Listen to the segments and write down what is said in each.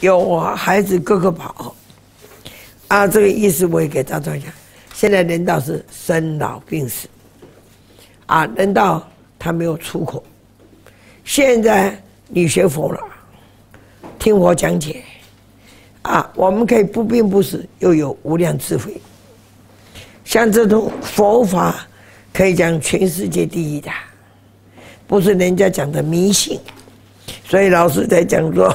有孩子个个跑啊，这个意思我也给大家讲。现在人道是生老病死啊，人道他没有出口。现在你学佛了，听我讲解啊，我们可以不病不死，又有无量智慧。像这种佛法，可以讲全世界第一的，不是人家讲的迷信。所以老师在讲说，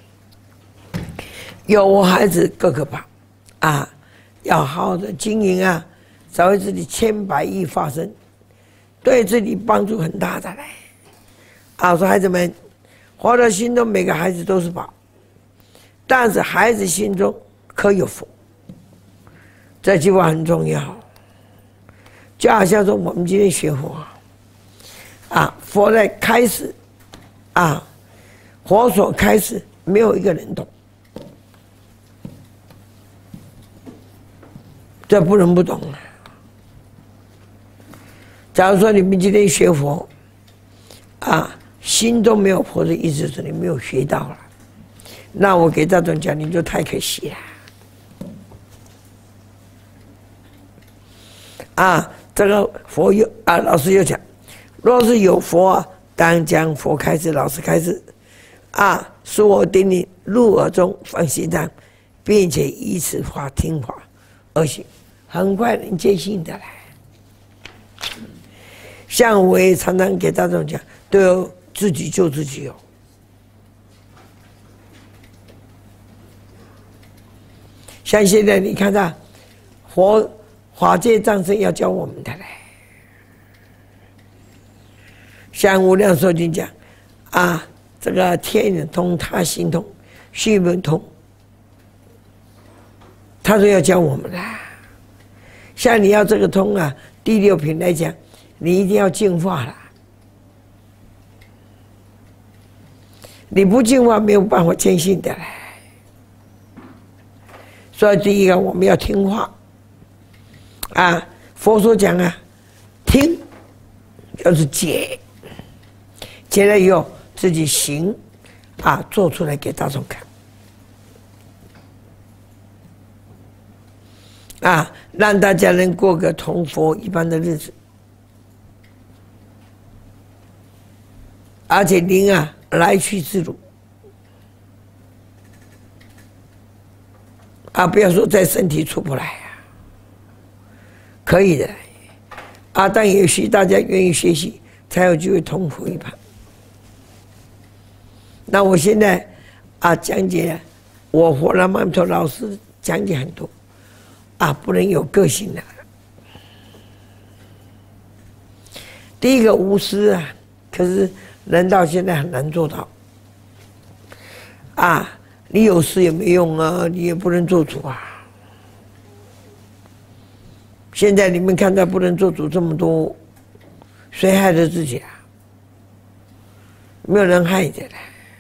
有孩子个个跑啊，要好好的经营啊，才会自己千百亿发生，对自己帮助很大的嘞。啊，说孩子们，活到心中每个孩子都是宝，但是孩子心中可有佛，这句话很重要。就好像说我们今天学佛啊，佛在开始啊，佛所开始没有一个人懂，这不能不懂啊。假如说你们今天学佛啊，心中没有佛的意思是你没有学到了，那我给大众讲，你就太可惜了啊。这个佛又啊，老师又讲，若是有佛啊，当将佛开示，老师开示啊，使我顶你入耳中放心上，并且依此法听法而行，很快能见性的来。像我也常常给大众讲，都有自己救自己哦。像现在你看到佛法界藏身要教我们的嘞，像无量寿经讲啊，这个天人通，他心通，须门通，他说要教我们啦。像你要这个通啊，第六品来讲，你一定要净化了。你不净化，没有办法见性的嘞。所以第一个，我们要听话啊。佛所讲啊，听就是解，解了以后自己行啊，做出来给大众看啊，让大家能过个同佛一般的日子。而且灵啊，来去自如啊，不要说在身体出不来啊，可以的啊，但也许大家愿意学习，才有机会同佛一般。那我现在啊讲解，我活了曼陀老师讲解很多啊，不能有个性的。第一个无私啊，可是人到现在很难做到啊！你有私也没用啊，你也不能做主啊。现在你们看到不能做主这么多，谁害了自己啊？没有人害的了。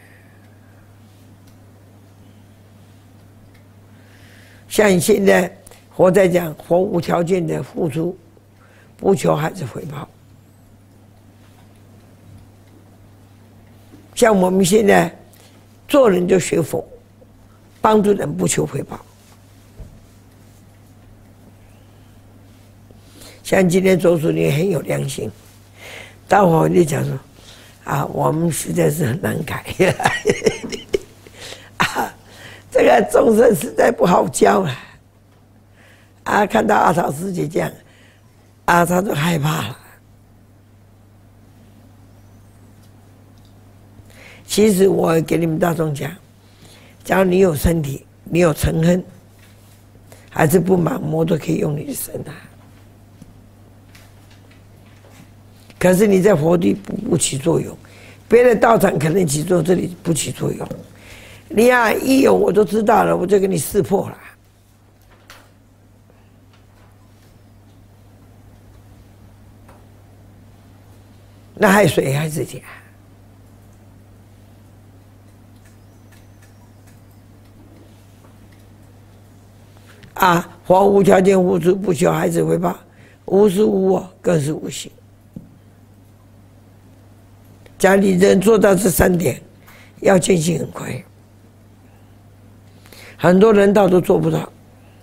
像你现在活在讲活无条件的付出，不求孩子回报。像我们现在做人就学佛，帮助人不求回报。像今天周主任很有良心，大伙就讲说啊，我们实在是很难改啊，这个众生实在不好教啊。啊，看到阿草师姐这样，啊，他就害怕了。其实我给你们大众讲，假如你有身体，你有嗔恨，还是不满，魔都可以用你的身啊。可是你在佛地不起作用，别的道场可能起作用，这里不起作用。你啊，一有我都知道了，我就给你识破了。那害谁害自己啊？啊，佛无条件付出，不求孩子回报，无私无我，更是无心。假如你能做到这3点，要见性很快。 很多人道都做不到。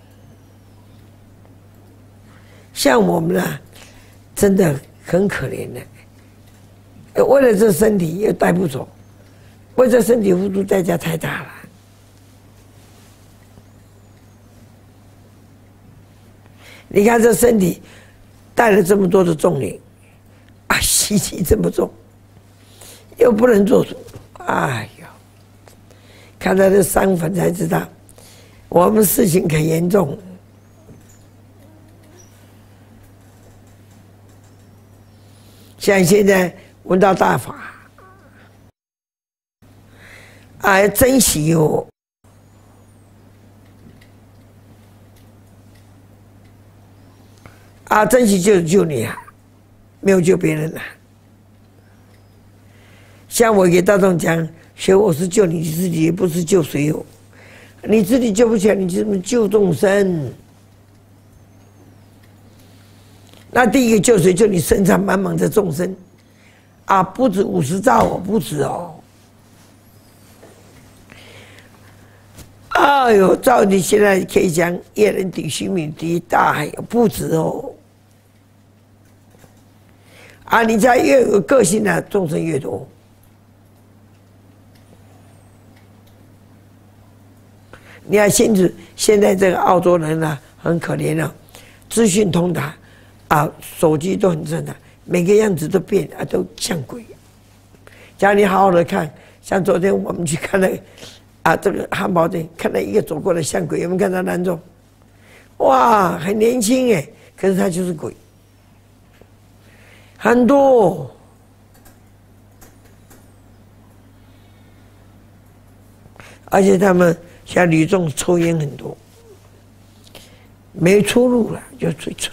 像我们啊，真的很可怜的，为了这身体又带不走，为这身体付出代价太大了。你看这身体带了这么多的重量，啊，习气这么重，又不能做主，哎呦，看他的伤痕才知道，我们事情很严重。像现在闻到大法，啊，要珍惜哦。啊，珍惜就是救你啊，没有救别人啊。像我给大众讲，学我是救你自己，也不是救谁哦。你自己救不起来，你怎么救众生？那第一个救谁？就你身上满满的众生，啊，不止50兆哦，不止哦。哎呦，照你现在可以讲，夜人抵须弥抵大海，不止哦。啊，你家越有个性呢，众生越多。你要清楚，现在这个澳洲人呢，很可怜啊，资讯通达，啊，手机都很正常，每个样子都变啊，都像鬼。假如你好好的看，像昨天我们去看了，啊，这个汉堡店，看到一个走过来像鬼，有没有看到男众？哇，很年轻哎，可是他就是鬼。很多，而且他们像女众抽烟很多，没出路了就追抽。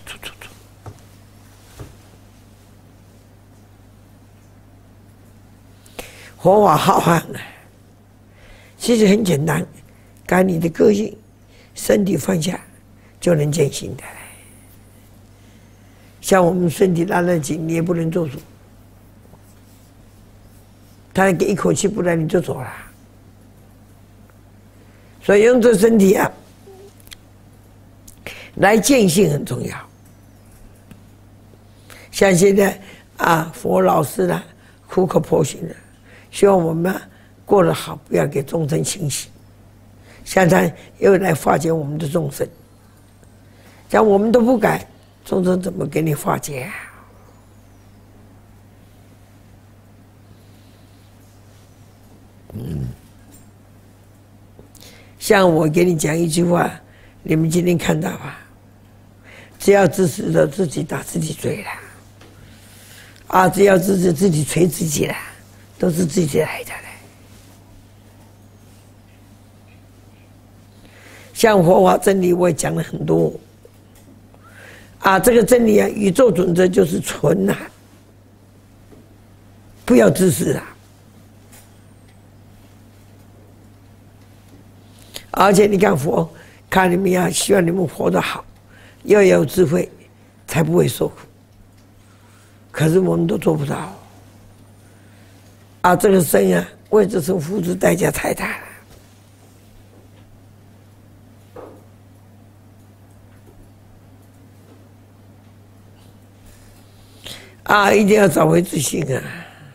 佛法浩瀚啊，其实很简单，改你的个性，身体放下，就能见性的。像我们身体拉得紧，你也不能做主。他给一口气不来，你就走了。所以用这身体啊，来见性很重要。像现在啊，佛老师呢，苦口婆心的，希望我们过得好，不要给众生清洗。像他又来化解我们的众生，像我们都不改。众生怎么给你化解啊？像我给你讲一句话，你们今天看到吧？只要自私的自己打自己嘴了，啊，只要自己捶自己了，都是自己来的了。像佛法真理，我也讲了很多。啊，这个真理啊，宇宙准则就是纯啊，不要自私啊。而且你看佛，看你们要希望你们活得好，要有智慧，才不会受苦。可是我们都做不到。啊，这个生啊，为这生付出代价太大了。啊，一定要找回自信啊！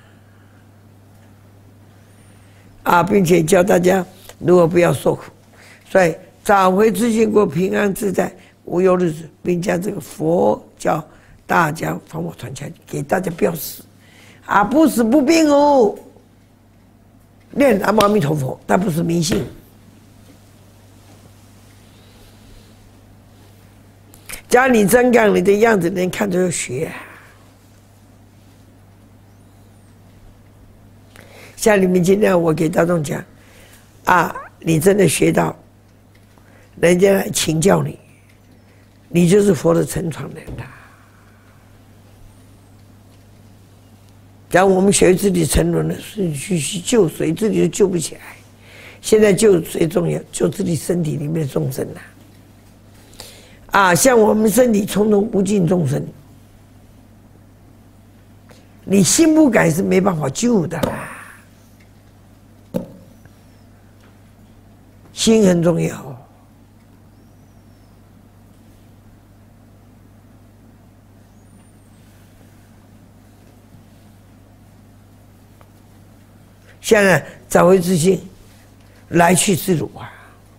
啊，并且教大家如何不要受苦，所以找回自信，过平安自在、无忧日子，并将这个佛教大家方法传下去，给大家标示。啊，不死不病哦，念南无阿弥陀佛，但不是迷信。假如你真干，你的样子人看着就学啊。像你们今天我给大众讲，啊，你真的学到，人家来请教你，你就是佛的乘船人了。假如我们学自己沉沦了，是去救谁，自己都救不起来。现在救谁重要？救自己身体里面的众生呐。啊，像我们身体重重无尽众生，你心不改是没办法救的啦。 心很重要。现在找回自信，来去自如啊！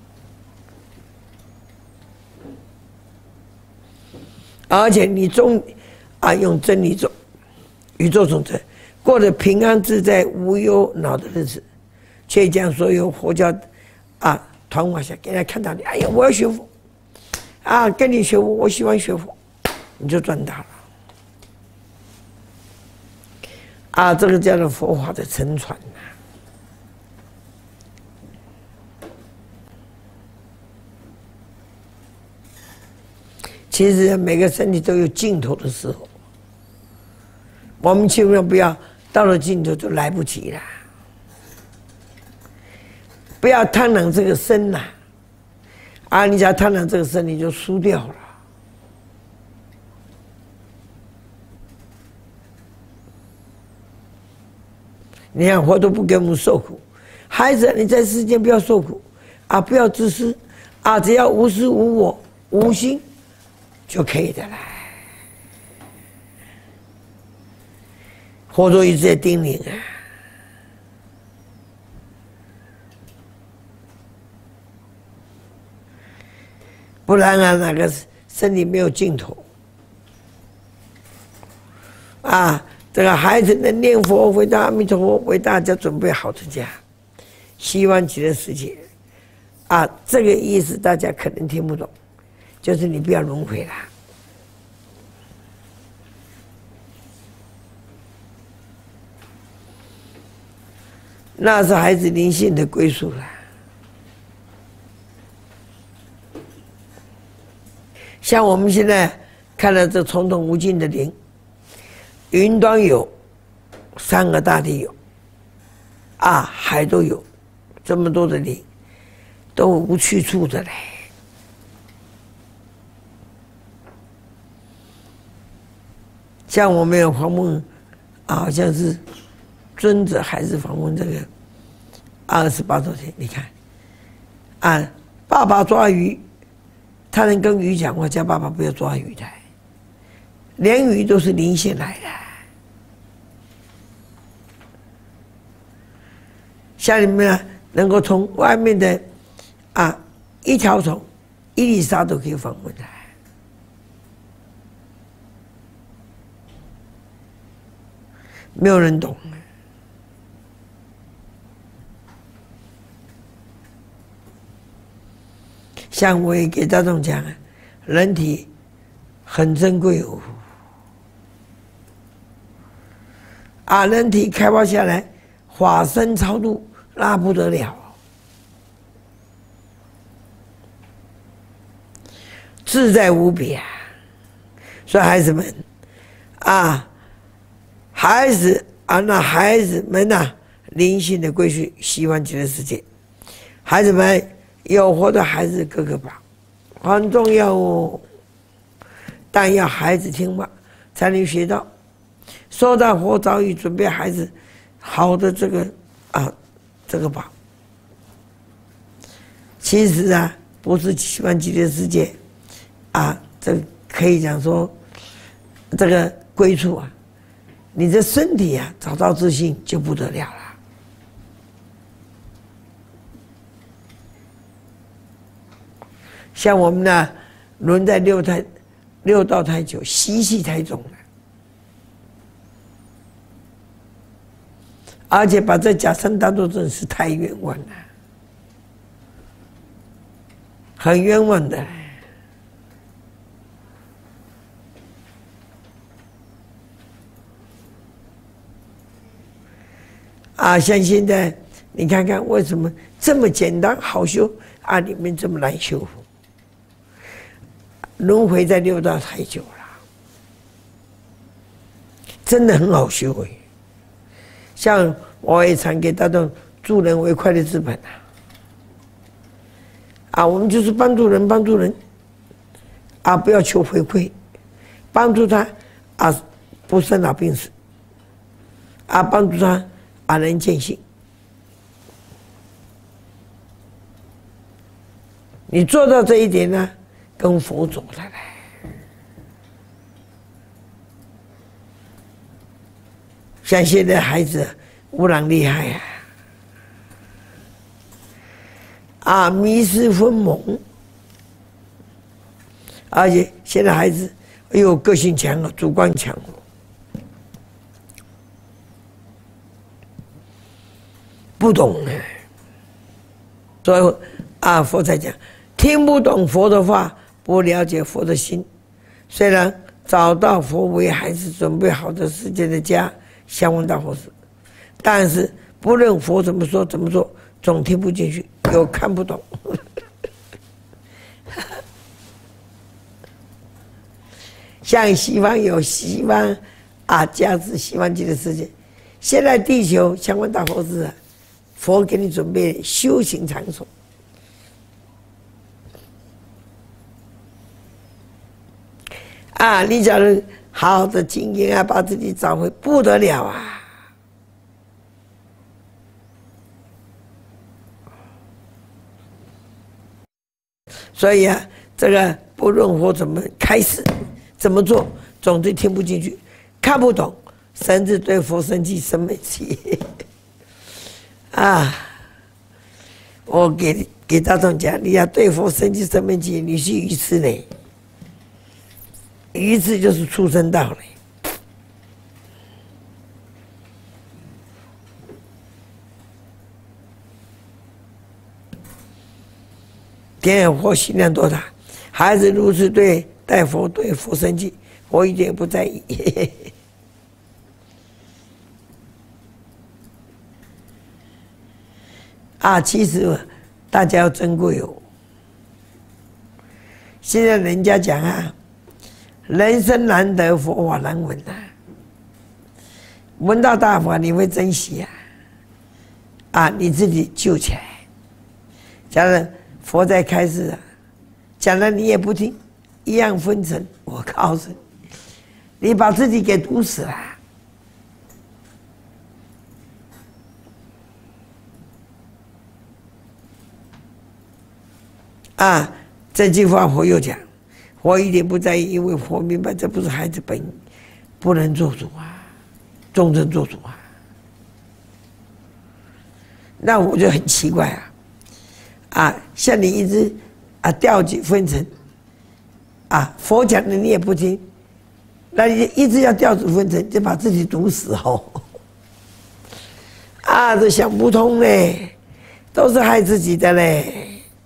而且你用真理走，宇宙总则，过得平安自在、无忧恼的日子，却将所有佛教团化下，给人家看到你，哎呀，我要学佛跟你学佛，我喜欢学佛，你就赚大了。这个叫做佛法的沉传呐。其实每个身体都有尽头的时候，我们千万不要到了尽头就来不及了。不要贪婪这个身呐，你只要贪婪这个身，你就输掉了。你看佛都不给我们受苦，孩子你在世间不要受苦不要自私只要无私无我无心就可以的了。佛陀一直在叮咛不然那个身体没有尽头这个孩子能念佛，回到阿弥陀佛，为大家准备好的家，希望极乐世界这个意思大家可能听不懂，就是你不要轮回了。那是孩子灵性的归宿了。像我们现在看到这重重无尽的灵，云端有，三个大地有，海都有，这么多的灵，都无去处的嘞。像我们有访问，好像是尊者还是访问这个28多天，你看，爸爸抓鱼，他能跟鱼讲话，叫爸爸不要抓鱼的，连鱼都是灵性来的。像你们能够从外面的一条虫、一粒沙都可以访问的。没有人懂。像我也给大众讲，人体很珍贵人体开发下来，法身超度那不得了，自在无比所以孩子们孩子那孩子们灵性的归宿，希望极乐世界。孩子们有活的孩子各个吧，很重要但要孩子听话，才能学到。说到佛早已准备孩子好的这个吧。其实不是希望极乐世界这可以讲说这个归处你的身体找到自信就不得了了。像我们轮在六道太久，习气太重了，而且把这假身当作真是太冤枉了，很冤枉的。像现在你看看为什么这么简单好修你们这么难修？轮回在六道太久了，真的很好修像我也常给大众助人为快乐之本我们就是帮助人，不要求回馈，帮助他不生老病死帮助他能见性。 你做到这一点呢，跟佛走的来。像现在孩子污染厉害呀，迷失分蒙，而且现在孩子个性强了，主观强了，不懂呢。所以佛才讲，听不懂佛的话，不了解佛的心。虽然找到佛为孩子准备好的世界的家，相闻大佛寺，但是不论佛怎么说怎么做，总听不进去，又看不懂。像西方有西方加持西方极乐世界，现在地球相闻大佛寺佛给你准备修行场所。你假如好好的经营把自己找回，不得了啊！所以这个不论佛怎么开始，怎么做，总之听不进去，看不懂，甚至对佛生气生闷气。我给大众讲，你要对佛生气生闷气，你是愚痴呢。愚痴就是畜生道了。天佛心量多大，孩子如此对佛生气，佛一点不在意。其实大家要珍贵哦。现在人家讲人生难得，佛法难闻闻到大法你会珍惜你自己救起来。假如佛在开示讲了你也不听，一样分成。我告诉你，你把自己给毒死了。这句话佛又讲，佛一点不在意，因为佛明白这不是孩子本意，不能做主众生做主那我就很奇怪像你一直掉举分成佛讲的你也不听，那你一直要掉举分成，就把自己毒死这想不通嘞，都是害自己的嘞。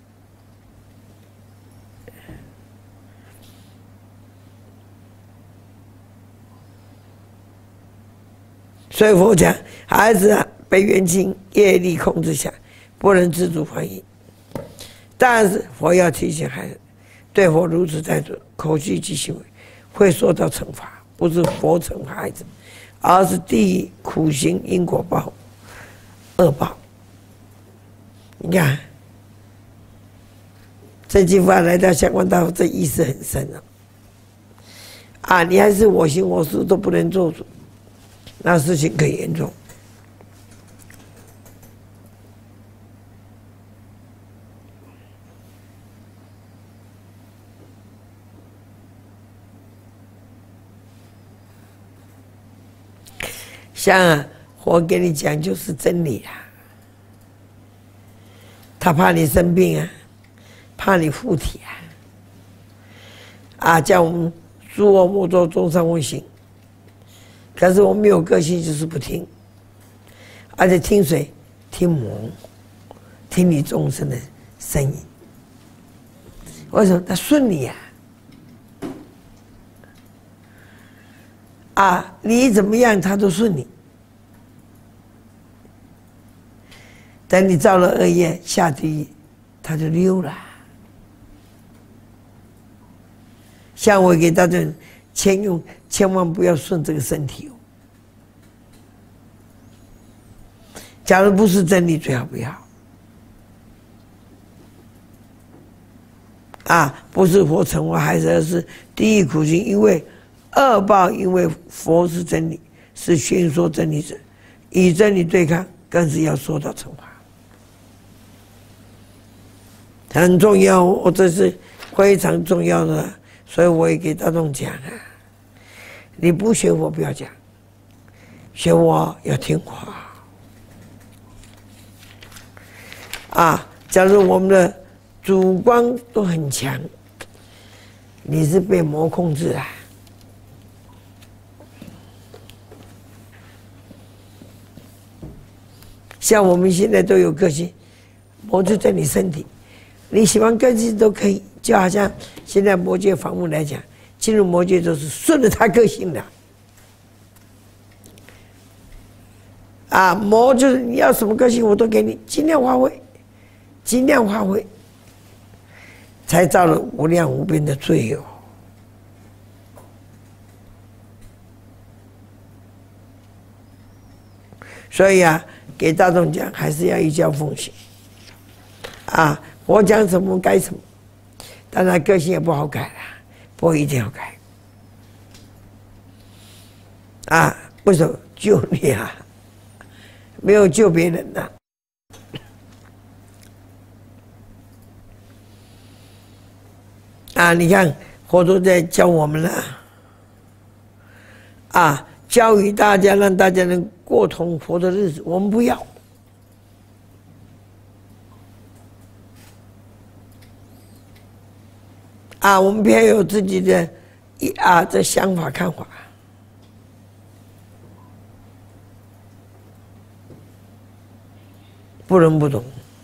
所以佛讲，孩子被冤亲业力控制下，不能自主反应。但是佛要提醒孩子，对佛如此态度、口气及行为，会受到惩罚，不是佛惩罚孩子，而是地狱苦行因果报、恶报。你看这句话来到相关大佛，这意思很深你还是我行我素都不能做主，那事情更严重。像佛跟你讲就是真理他怕你生病怕你附体叫我们诸恶莫作，众善奉行。可是我们没有个性，就是不听，而且听谁？听魔，听你众生的声音。为什么？他顺你你怎么样，他都顺你。等你造了恶业下地狱，他就溜了。像我给大家千万不要顺这个身体假如不是真理，最好不要。不是佛惩罚孩子，而是地狱苦行，因为恶报，因为佛是真理，是宣说真理者，与真理对抗，更是要受到惩罚。 很重要，我这是非常重要的，所以我也给大众讲啊，你不学佛不要讲，学佛要听话啊。假如我们的主观都很强，你是被魔控制啊。像我们现在都有个性，魔就在你身体，你喜欢个性都可以。就好像现在魔界访问来讲，进入魔界都是顺着他个性的。啊，魔就是你要什么个性我都给你，尽量发挥，尽量发挥，才造了无量无边的罪哦。所以啊，给大众讲还是要依教奉行啊，我讲什么改什么，当然个性也不好改啦，不过一定要改啊。为什么救你啊？没有救别人呐。啊，你看佛陀在教我们了啊，教育大家，让大家能过同佛的日子，我们不要啊，我们偏有自己的这想法看法，不能不懂。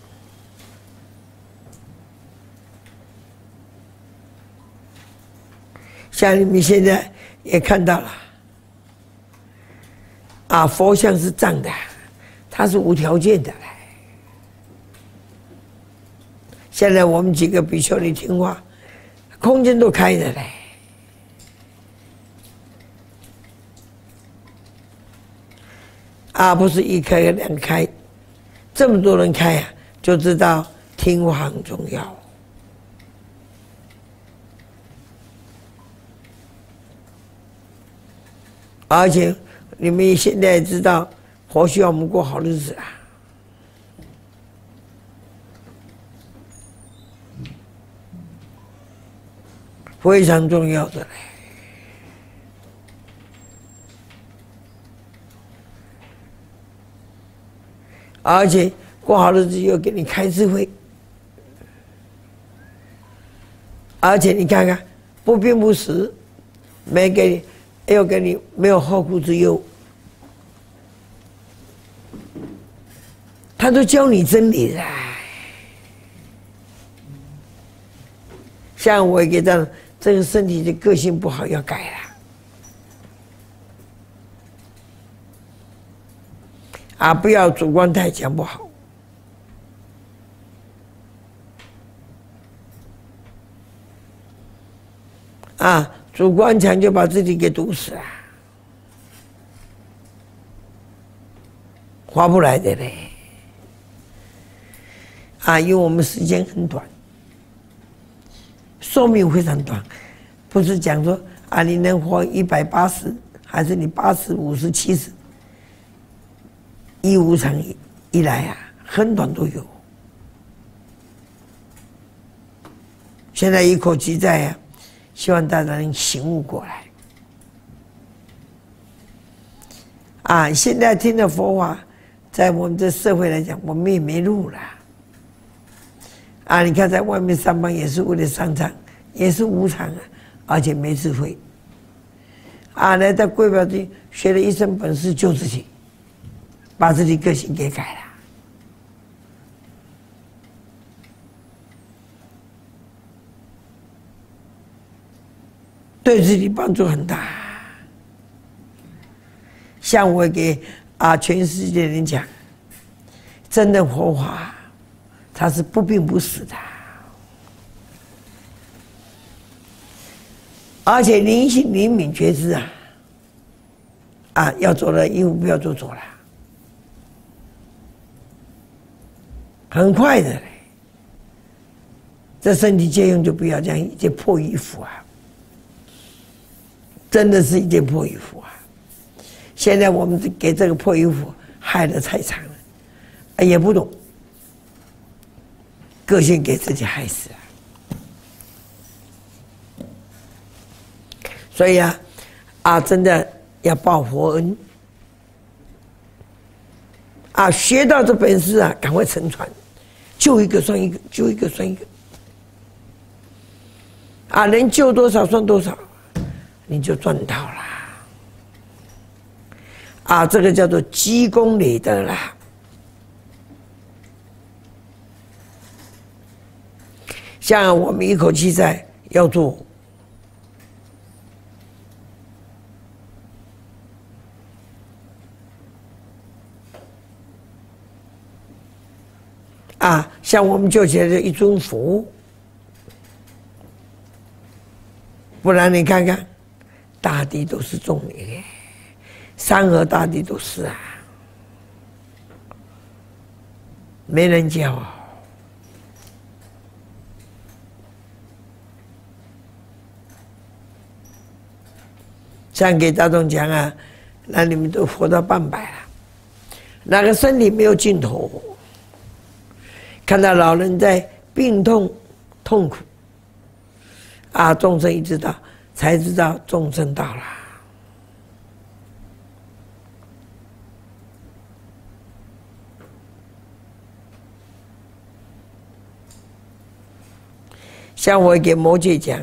像你们现在也看到了啊，佛像是藏的，它是无条件的。现在我们几个比丘尼听话，空间都开着嘞。啊，不是一开两开，这么多人开啊，就知道听话很重要。而且你们现在也知道，佛需要我们过好日子啊。非常重要的嘞。而且过好日子又给你开智慧，而且你看看，不病不死，没给你。又给你没有后顾之忧，他都教你真理了。像我给他这个身体的个性不好，要改了啊！不要主观太强，不好啊！主观强就把自己给毒死了，划不来的嘞。啊，因为我们时间很短，寿命非常短，不是讲说啊，你能活180，还是你80、50、70，一无常一来啊，很短都有。现在一口气在啊。希望大家能醒悟过来啊！现在听的佛法，在我们这社会来讲，我们也没路了啊！你看，在外面上班也是为了上场，也是无常啊，而且没智慧啊！来到贵宝地学了一身本事救自己，把自己个性给改了。对自己帮助很大。像我给全世界人讲，真正佛法，它是不病不死的，而且灵性灵敏觉知要走了一步不要就走了，很快的嘞。这身体借用就不要这样一件破衣服真的是一件破衣服现在我们给这个破衣服害得太惨了，也不懂个性给自己害死啊！所以真的要报佛恩学到这本事赶快承传，救一个算一个，救一个算一个能救多少算多少，你就赚到了这个叫做积功累德啦。像我们一口气在要做像我们救起来的一尊佛，不然你看看，大地都是众灵，山河大地都是没人教像给大众讲那你们都活到半百了，哪个身体没有尽头？看到老人在病痛痛苦众生一知道，才知道众生到了。像我给魔界讲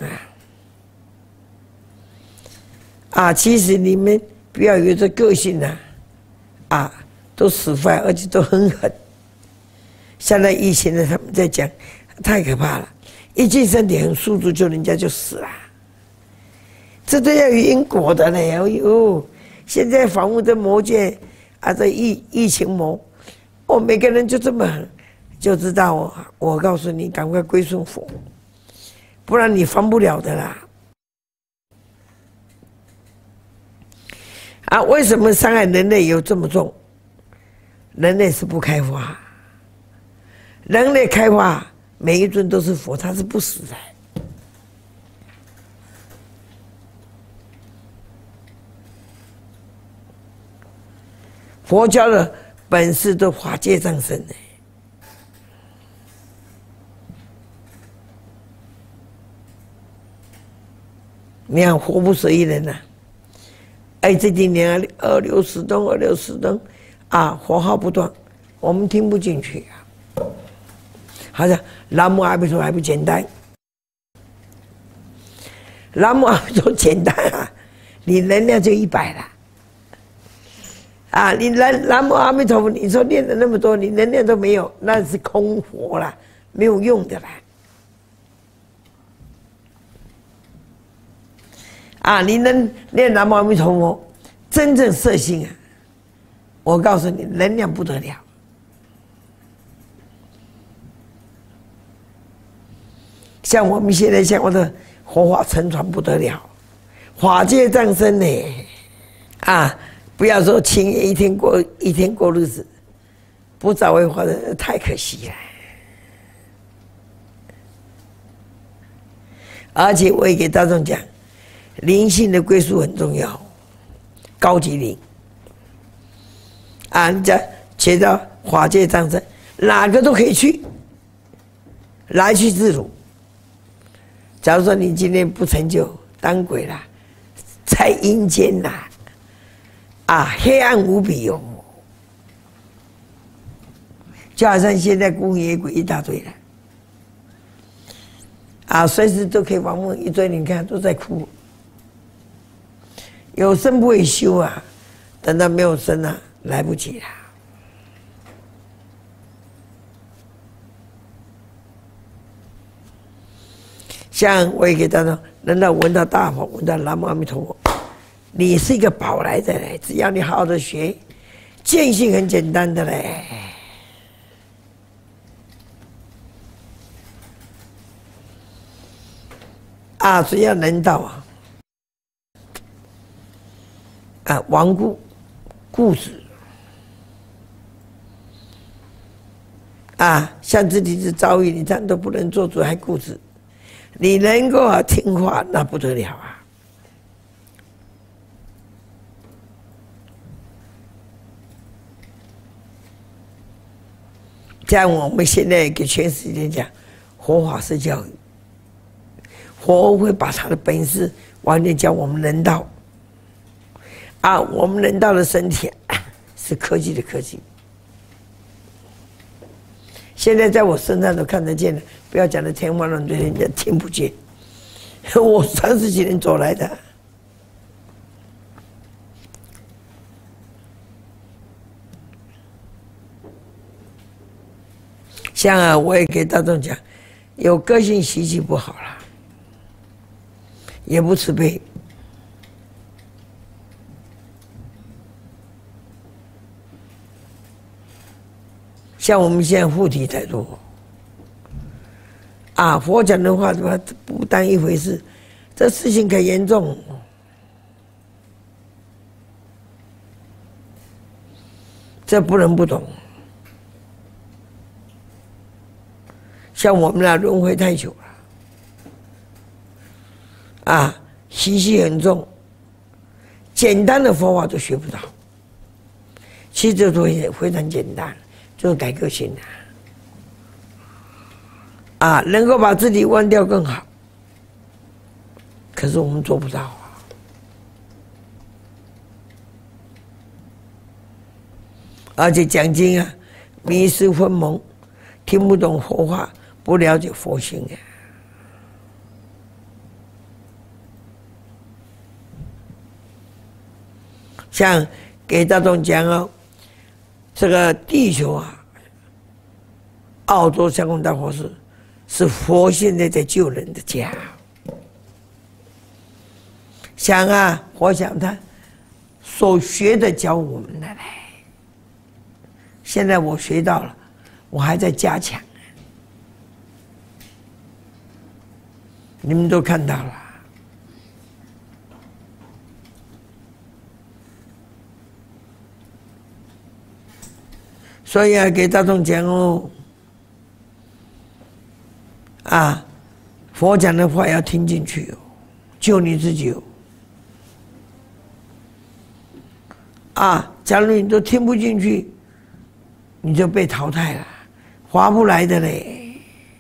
其实你们不要有这个性都死坏，而且都很狠。现在疫情他们在讲，太可怕了，一进身体很速度，人家就死了。这都要有因果的嘞！哎呦，现在访问的魔界这疫情魔，每个人就这么狠，就知道我告诉你，赶快归顺佛，不然你防不了的啦。为什么伤害人类有这么重？人类是不开发，人类开发，每一尊都是佛，他是不死的。佛教的本事都法界上升的，你看活不死一人这几年二六四灯，佛号不断，我们听不进去好像南无阿弥陀佛还不简单，南无阿弥陀佛简单你能量就100了你南无阿弥陀佛，你说念了那么多，你能量都没有，那是空佛啦，没有用的啦你能念南无阿弥陀佛，真正摄心我告诉你，能量不得了。像我们现在像我的佛法沉传不得了，法界藏身呢不要说轻易一天过日子，不早为法的太可惜了。而且我也给大众讲，灵性的归宿很重要，高级灵你讲学到法界藏身，哪个都可以去，来去自如。假如说你今天不成就，当鬼了，在阴间黑暗无比就好像现在孤魂野鬼一大堆了随时都可以往梦一追，你看都在哭。有生不会修等到没有生来不及了。像我也给大家能到闻到大佛，闻到南无阿弥陀佛，你是一个宝来的嘞，只要你好好的学，见性很简单的嘞。只要能到亡故子像自己是遭遇，你这样都不能做主，还固执。你能够听话，那不得了这样我们现在给全世界讲，佛法是教育，佛会把他的本事完全教我们人道。啊，我们人道的身体是科技的科技。现在在我身上都看得见了，不要讲的天花乱坠，人家听不见。我30几年走来的。像啊，我也给大众讲，有个性习气不好了，也不慈悲。像我们现在护体太多，啊，佛讲的话不当一回事，这事情可严重。这不能不懂。像我们轮回太久了，啊，习气很重，简单的佛法都学不到。其实这都非常简单，就是改个性啊，能够把自己忘掉更好。可是我们做不到啊。而且讲经啊，迷失昏蒙，听不懂佛话，不了解佛性啊。像给大众讲哦，这个地球啊，澳洲香光大佛寺是佛现在在救人的家。想啊，佛想他所学的教我们的来。现在我学到了，我还在加强。你们都看到了。所以啊，给大众讲哦，啊，佛讲的话要听进去哦，救你自己哦。啊，假如你都听不进去，你就被淘汰了，划不来的嘞。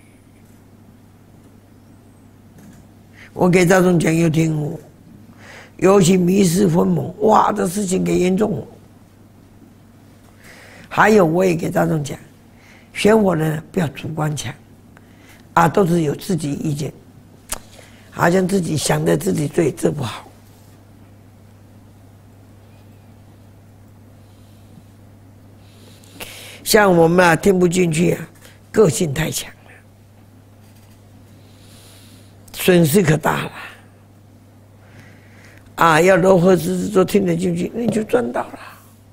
我给大众讲又听哦，尤其迷失昏蒙，哇，这事情可严重哦。还有，我也给大众讲，学佛呢不要主观强，啊，都是有自己意见，好像自己想的自己对，这不好。像我们啊，听不进去啊，个性太强了，损失可大了。啊，要柔和知识都听得进去，那你就赚到了。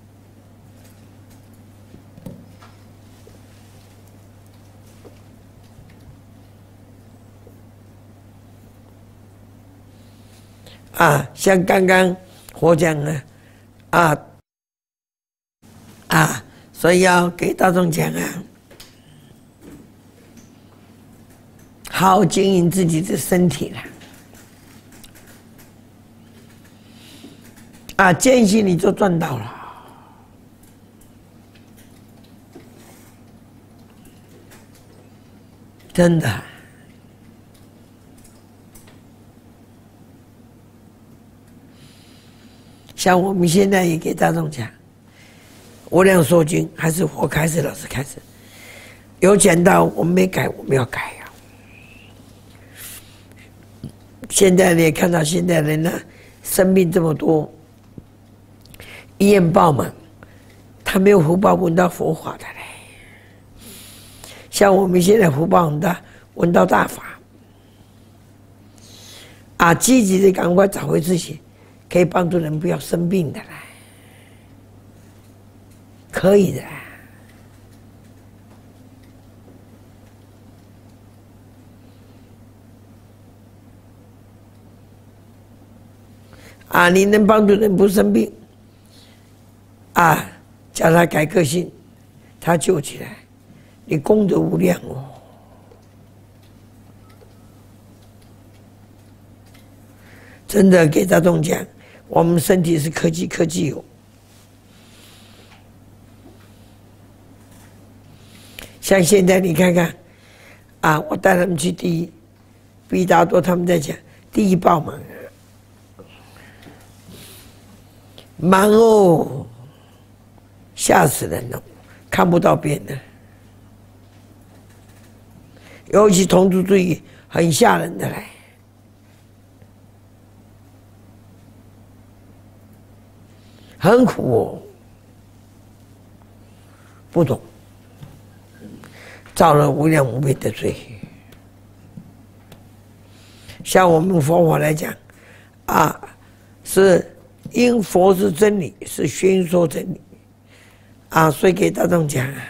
啊，像刚刚我讲的，所以要给大众讲啊，好好经营自己的身体了。啊，坚信你就赚到了，真的。像我们现在也给大众讲，无量寿经还是佛开始，老师开始，有讲到我们没改，我们要改啊。现在你也看到现在人呢，生病这么多，医院爆满，他没有福报闻到佛法的嘞。像我们现在福报很大，闻到大法，啊，积极的赶快找回自己。可以帮助人不要生病的啦，可以的。啊，你能帮助人不生病，啊，叫他改个性，他救起来，你功德无量哦。真的给大众讲。我们身体是科技哦。 像现在你看看，啊，我带他们去毕达多，他们在讲第一爆忙，忙哦，吓死人了，看不到边的。尤其同族主义很吓人的嘞，很苦哦，不懂，造了无量无边的罪。像我们佛法来讲，啊，是因佛是真理，是宣说真理，啊，所以给大众讲啊。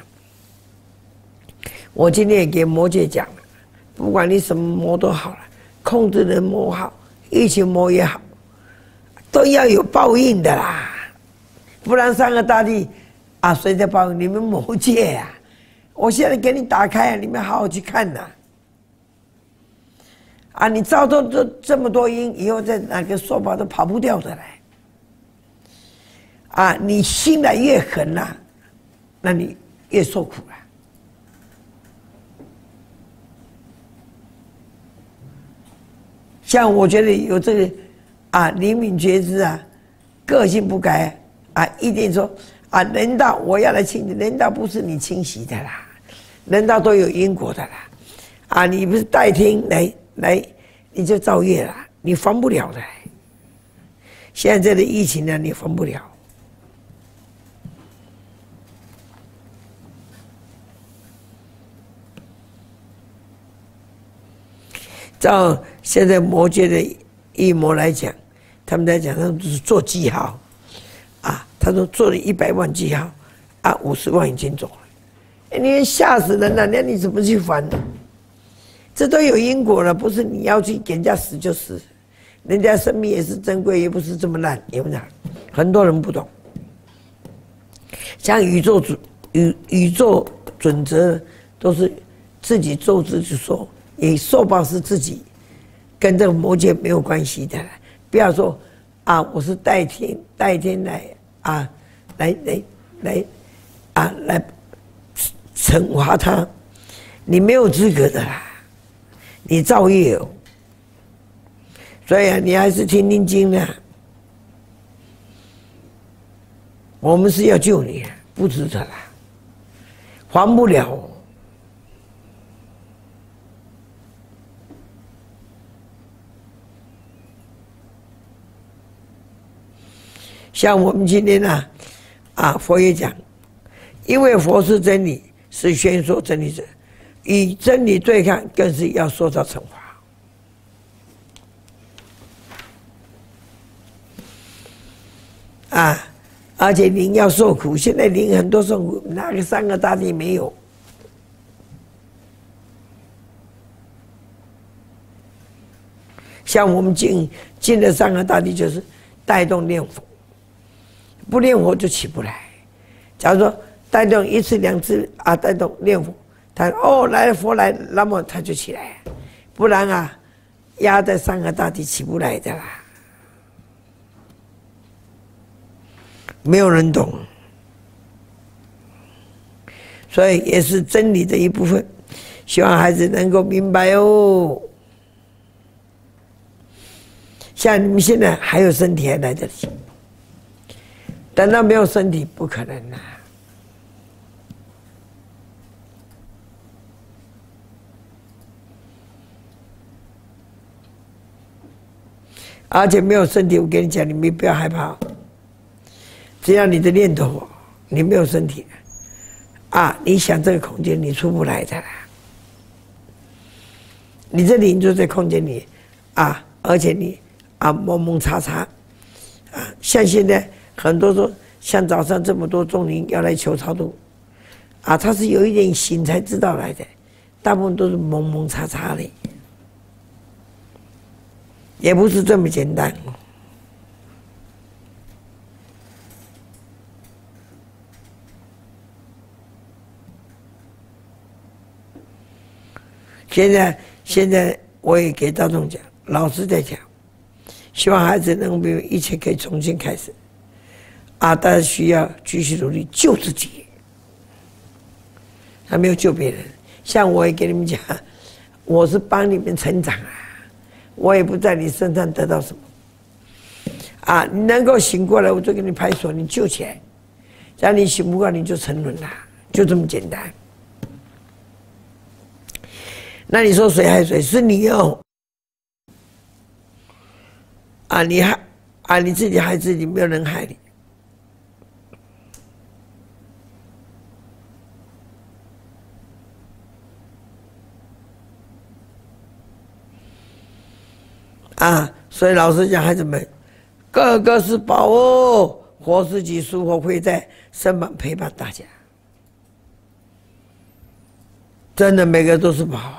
我今天也给魔界讲了，不管你什么魔都好了，控制人魔好，疫情魔也好，都要有报应的啦，不然三个大帝啊，谁在报应？你们魔界啊！我现在给你打开啊，你们好好去看呐。啊，你造这么多因，以后在哪个受报都跑不掉的来。啊，你心来越狠呐，那你越受苦了。像我觉得有这个啊灵敏觉知啊，个性不改啊，一定说啊，人道我要来清洗，人道不是你清洗的啦，人道都有因果的啦，啊，你不是代天来，你就造业了，你防不了的。现在的疫情呢，你防不了。照现在魔界的异魔来讲，他们在讲，他们是做记号，啊，他说做了100万记号，啊，50万已经走了，你吓死人了，那你怎么去还呢？这都有因果了，不是你要去给人家死就死，人家生命也是珍贵，也不是这么烂，有没有？很多人不懂，像宇宙准则都是自己做自己说。你受报是自己，跟这个魔界没有关系的。不要说啊，我是代天来啊，来惩罚他，你没有资格的啦，你造业哦。所以啊，你还是听听经啊。我们是要救你，不值得啦，还不了。像我们今天呢，啊，佛也讲，因为佛是真理，是宣说真理者，与真理对抗，更是要受到惩罚。啊，而且灵要受苦，现在灵很多受苦，哪个三个大帝没有？像我们进了三个大帝，就是带动念佛。不念佛就起不来。假如说带动1次2次啊，带动念佛，他哦来了佛来，那么他就起来，不然啊，压在三个大帝起不来的啦。没有人懂，所以也是真理的一部分，希望孩子能够明白哦。像你们现在还有身体还来得及。等到没有身体，不可能啦。而且没有身体，我跟你讲，你们不要害怕。只要你的念头，你没有身体，啊，你想这个空间，你出不来的啦。你这灵就在空间里，啊，而且你啊蒙蒙查查，啊，像现在。很多说，像早上这么多众灵要来求超度，啊，他是有一点醒才知道来的，大部分都是蒙蒙查查的，也不是这么简单。现在我也给大众讲，老师在讲，希望孩子能够一切可以重新开始。啊，大家需要继续努力救自己， 他没有救别人。像我也给你们讲，我是帮你们成长啊，我也不在你身上得到什么。啊，你能够醒过来，我就给你拍手，你救起来。只要你醒不过来，你就沉沦了，就这么简单。那你说谁害谁？是你哦。啊，你自己害自己，没有人害你。啊，所以老师讲，孩子们，个个是宝哦，活自己，舒活会在身旁陪伴大家。真的，每个都是宝啊！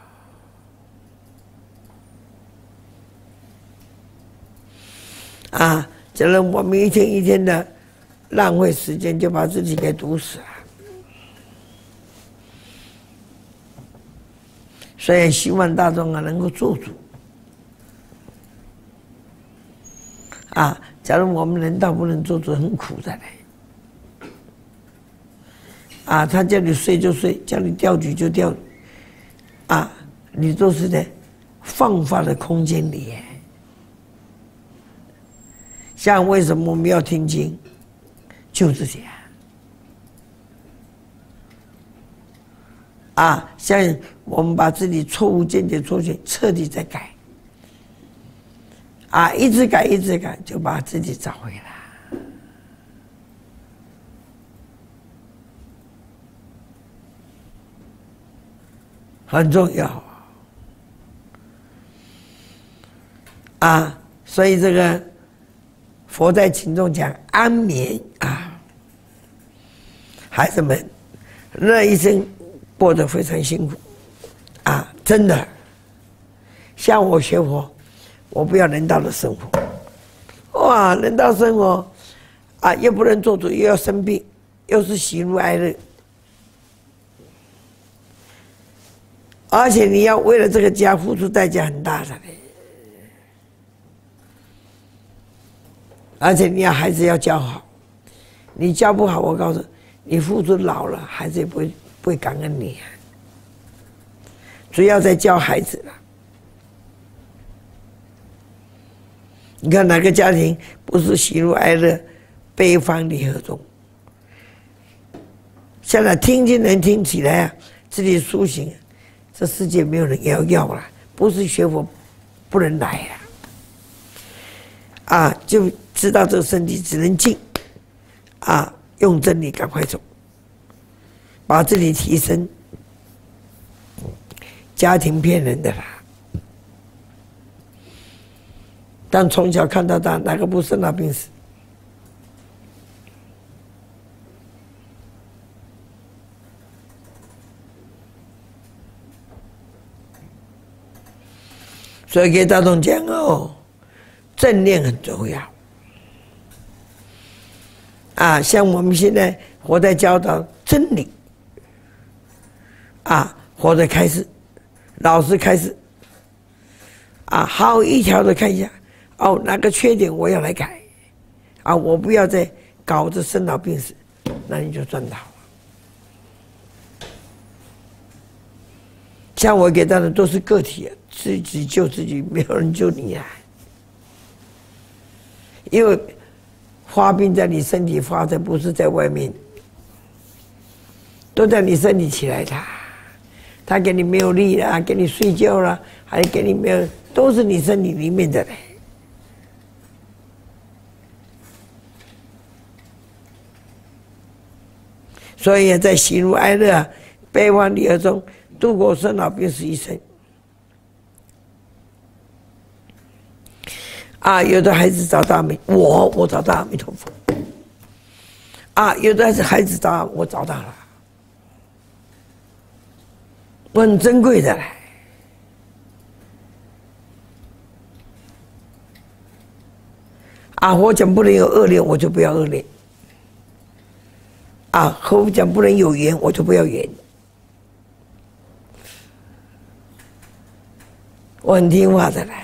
啊，假如我们一天一天的浪费时间，就把自己给毒死了。所以希望大众啊能够做主。啊，假如我们人道不能做主，很苦的嘞。啊，他叫你睡就睡，叫你钓鱼就钓鱼，啊，你都是在放发的空间里耶。像为什么我们要听经？就是这样。啊，像我们把自己错误见解、错觉彻底再改。啊，一直改，一直改，就把自己找回来。很重要啊！所以这个佛在经中讲安眠啊，孩子们那一生过得非常辛苦啊，真的。像我学佛，我不要人道的生活，哇，人道生活啊，又不能做主，又要生病，又是喜怒哀乐。而且你要为了这个家付出代价很大的嘞，而且你要孩子要教好，你教不好，我告诉你，付出老了，孩子也不会感恩你啊。主要在教孩子了。你看哪个家庭不是喜怒哀乐、悲欢离合中？现在听经能听起来啊，自己苏醒。这世界没有人要了，不是学佛不能来呀！啊，就知道这个身体只能静，啊，用真理赶快走，把自己提升。家庭骗人的啦，但从小看到大，哪个不生老病死？所以给大众讲哦，正念很重要。啊，像我们现在活在教导真理，啊，活在开示，老师开示，啊，好一条的看一下，哦，哪个缺点我要来改，啊，我不要再搞这生老病死，那你就赚到了。像我给大家都是个体，自己救自己，没有人救你啊！因为发病在你身体发生，不是在外面，都在你身体起来的。他给你没有力啦，给你睡觉啦，还给你没有，都是你身体里面的嘞。所以在喜怒哀乐、悲欢离合中度过生老病死一生。啊，有的孩子找到我找到阿弥陀佛。啊，有的孩子找我找到了，我很珍贵的嘞。啊，我讲不能有恶念，我就不要恶念。啊，和我讲不能有缘，我就不要缘。我很听话的嘞。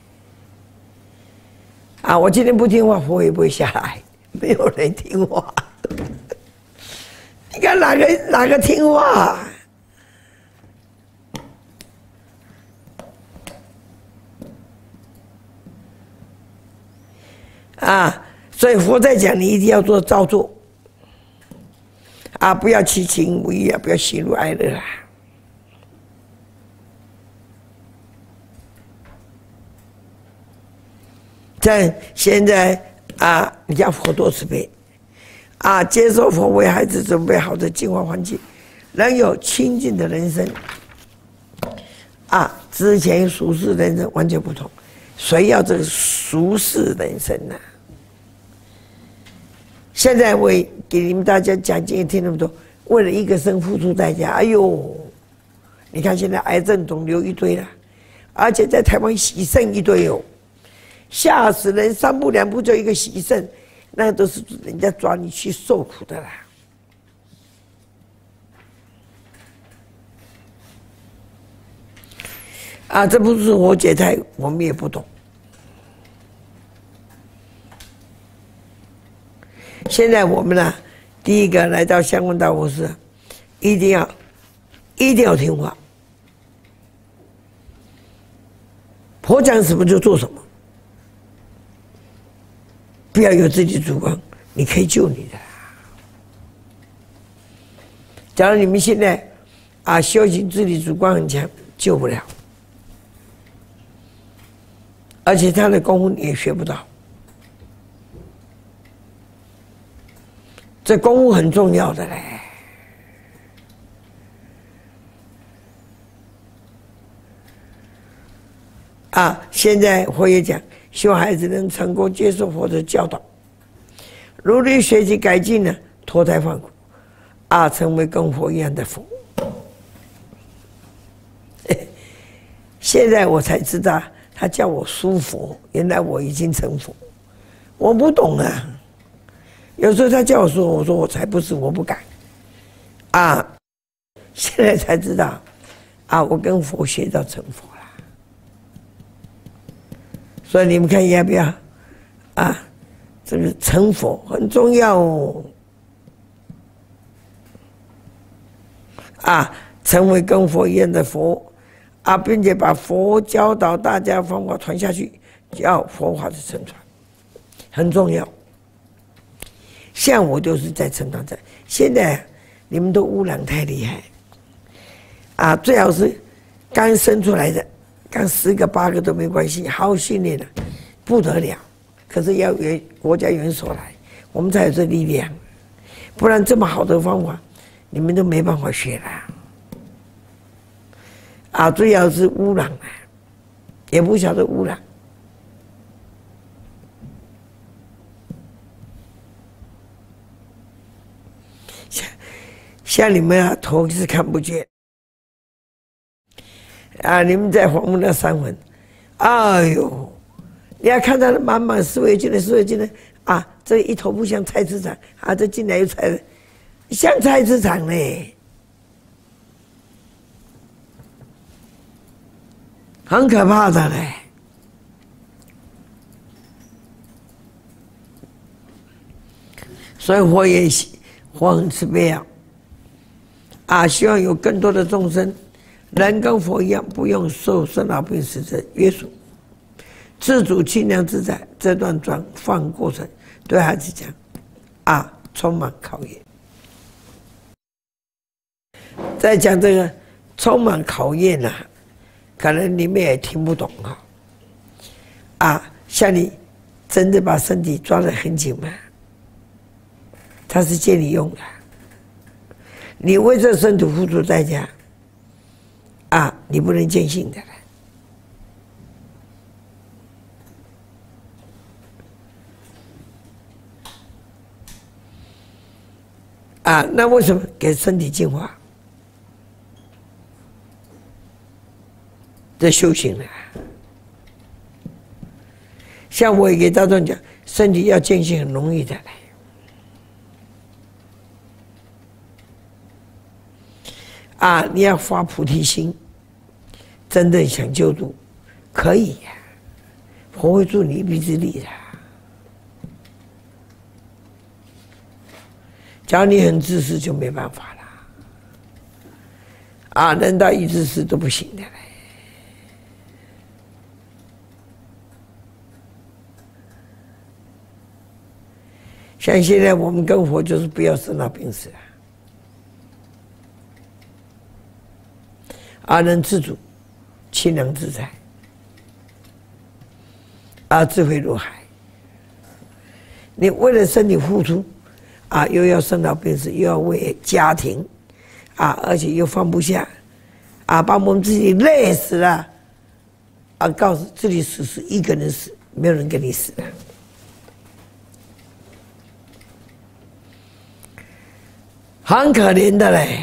啊，我今天不听话，佛也不会下来，没有人听话。你看看哪个听话？啊，所以佛在讲，你一定要照做。啊，不要七情五欲啊，不要喜怒哀乐啊。在现在啊，你看佛多慈悲啊，接受佛为孩子准备好的净化环境，能有清净的人生啊。之前俗世人生完全不同，谁要这个俗世人生呢？现在我给你们大家讲经听那么多，为了一个生付出代价，哎呦，你看现在癌症肿瘤一堆了，而且在台湾洗肾一堆哦。吓死人，3步2步就一个洗肾，那都是人家抓你去受苦的啦。啊，这不是我解开，我们也不懂。现在我们呢，第一个来到香光大佛寺，一定要听话，佛讲什么就做什么。不要有自己主观，你可以救你的。假如你们现在啊修行自己主观很强，救不了，而且他的功夫你也学不到。这功夫很重要的嘞。啊，现在佛也讲。希望孩子能成功接受佛的教导，努力学习改进呢，脱胎换骨，啊，成为跟佛一样的佛。现在我才知道，他叫我书佛，原来我已经成佛，我不懂啊。有时候他叫我说，我说我才不是，我不敢。啊，现在才知道，啊，我跟佛学到成佛。所以你们看要不要啊？这个成佛很重要哦。啊，成为跟佛一样的佛啊，并且把佛教导大家方法传下去，叫佛法的承传，很重要。像我就是在承传在。现在你们都污染太厉害啊，最好是刚生出来的。刚10个8个都没关系，好好训练了，不得了。可是要国家元首来，我们才有这力量，不然这么好的方法，你们都没办法学了。啊，最要是污染啊，也不晓得污染。像你们啊，头是看不见。啊！你们在访问那3文，哎呦，你要看到满满思维进来啊！这一头不像菜市场啊，这进来又菜，像菜市场呢，很可怕的嘞。所以佛很慈悲啊，希望有更多的众生。人跟佛一样，不用受生老病死的约束，自主清凉自在。这段转换过程对孩子讲，啊，充满考验。再讲这个充满考验啊，可能你们也听不懂啊。啊，像你真的把身体抓得很紧吗？它是借你用的，你为这身体付出代价。啊，你不能见性的了。啊，那为什么给身体净化？这修行了。像我也给大众讲，身体要见性很容易的来。啊，你要发菩提心，真正想救度，可以呀、佛会助你一臂之力的。 假如你很自私，就没办法了。啊，人到一自私都不行的嘞。像现在我们跟佛就是不要生老病死啊，能自主，清凉自在，啊，智慧如海。你为了身体付出，啊，又要生老病死，又要为家庭，啊，而且又放不下，啊，把我们自己累死了，啊，告诉自己死是一个人死，没有人跟你死的。很可怜的嘞，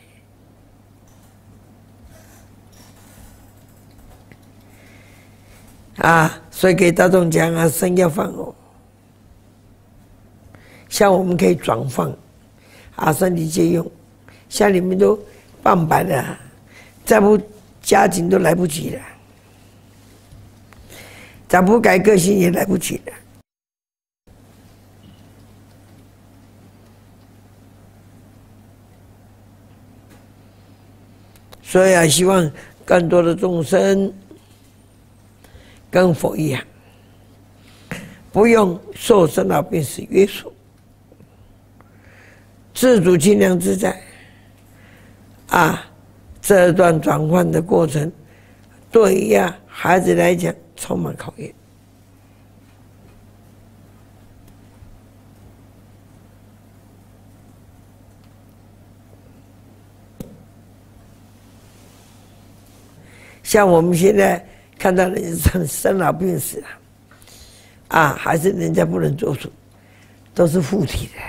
啊，所以给大众讲啊，生要放哦。像我们可以转放，啊，身体借用，像你们都半百了，再不加紧都来不及了，再不改个性也来不及了。所以啊，希望更多的众生跟佛一样，不用受生老病死约束，自主清凉自在。啊，这段转换的过程，对呀孩子来讲充满考验。像我们现在看到人生老病死啊，还是人家不能做主，都是附体的。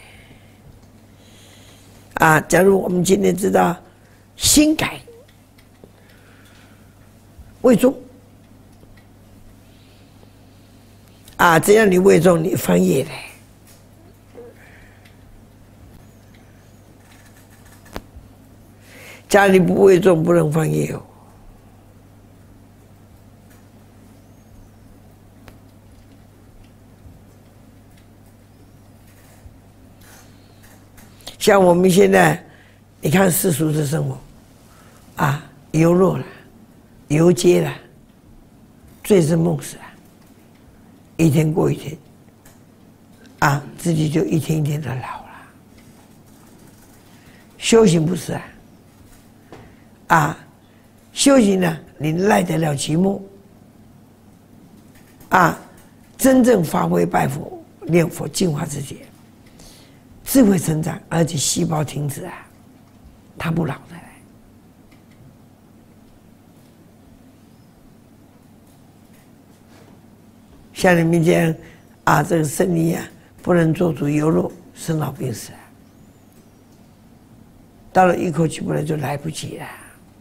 啊，假如我们今天知道心改为重，啊，只要你为重，你翻业的。假如你不为重，不能翻业哦。像我们现在，你看世俗的生活，啊，游乐了，游街了，醉生梦死了，一天过一天，啊，自己就一天一天的老了。修行不是啊，啊，修行呢，你耐得了寂寞，啊，真正发挥拜佛、念佛、净化自己。智慧成长，而且细胞停止啊，它不老的。像你们讲啊，这个身体啊，不能做主游乐，生老病死啊，到了一口气不来就来不及了。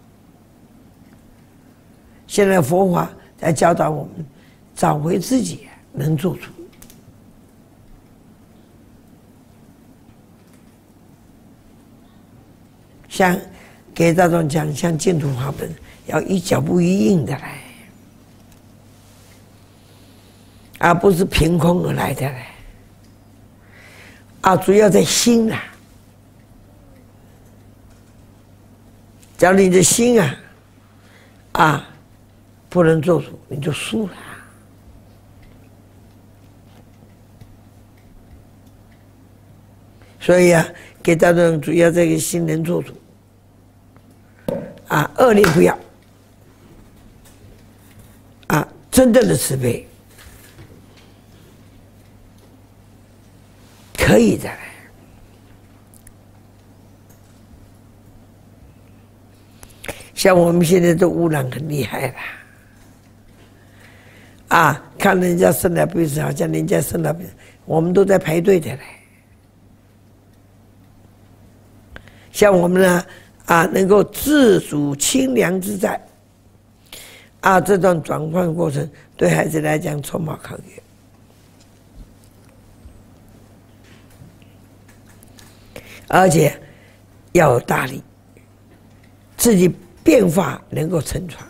现在佛法在教导我们，找回自己，能做主。像给大众讲，像净土法门，要一脚步一印的来，而不是凭空而来的来。啊，主要在心啊。假如你的心啊，啊，不能做主，你就输了。所以啊，给大众主要这个心能做主。啊，恶念不要，啊，真正的慈悲可以的。像我们现在的污染很厉害了，啊，看人家生老病死，好像人家生老病死，我们都在排队的嘞。像我们呢？啊，能够自主清凉自在，啊，这段转换过程对孩子来讲充满考验，而且要有大力，自己变化能够承传。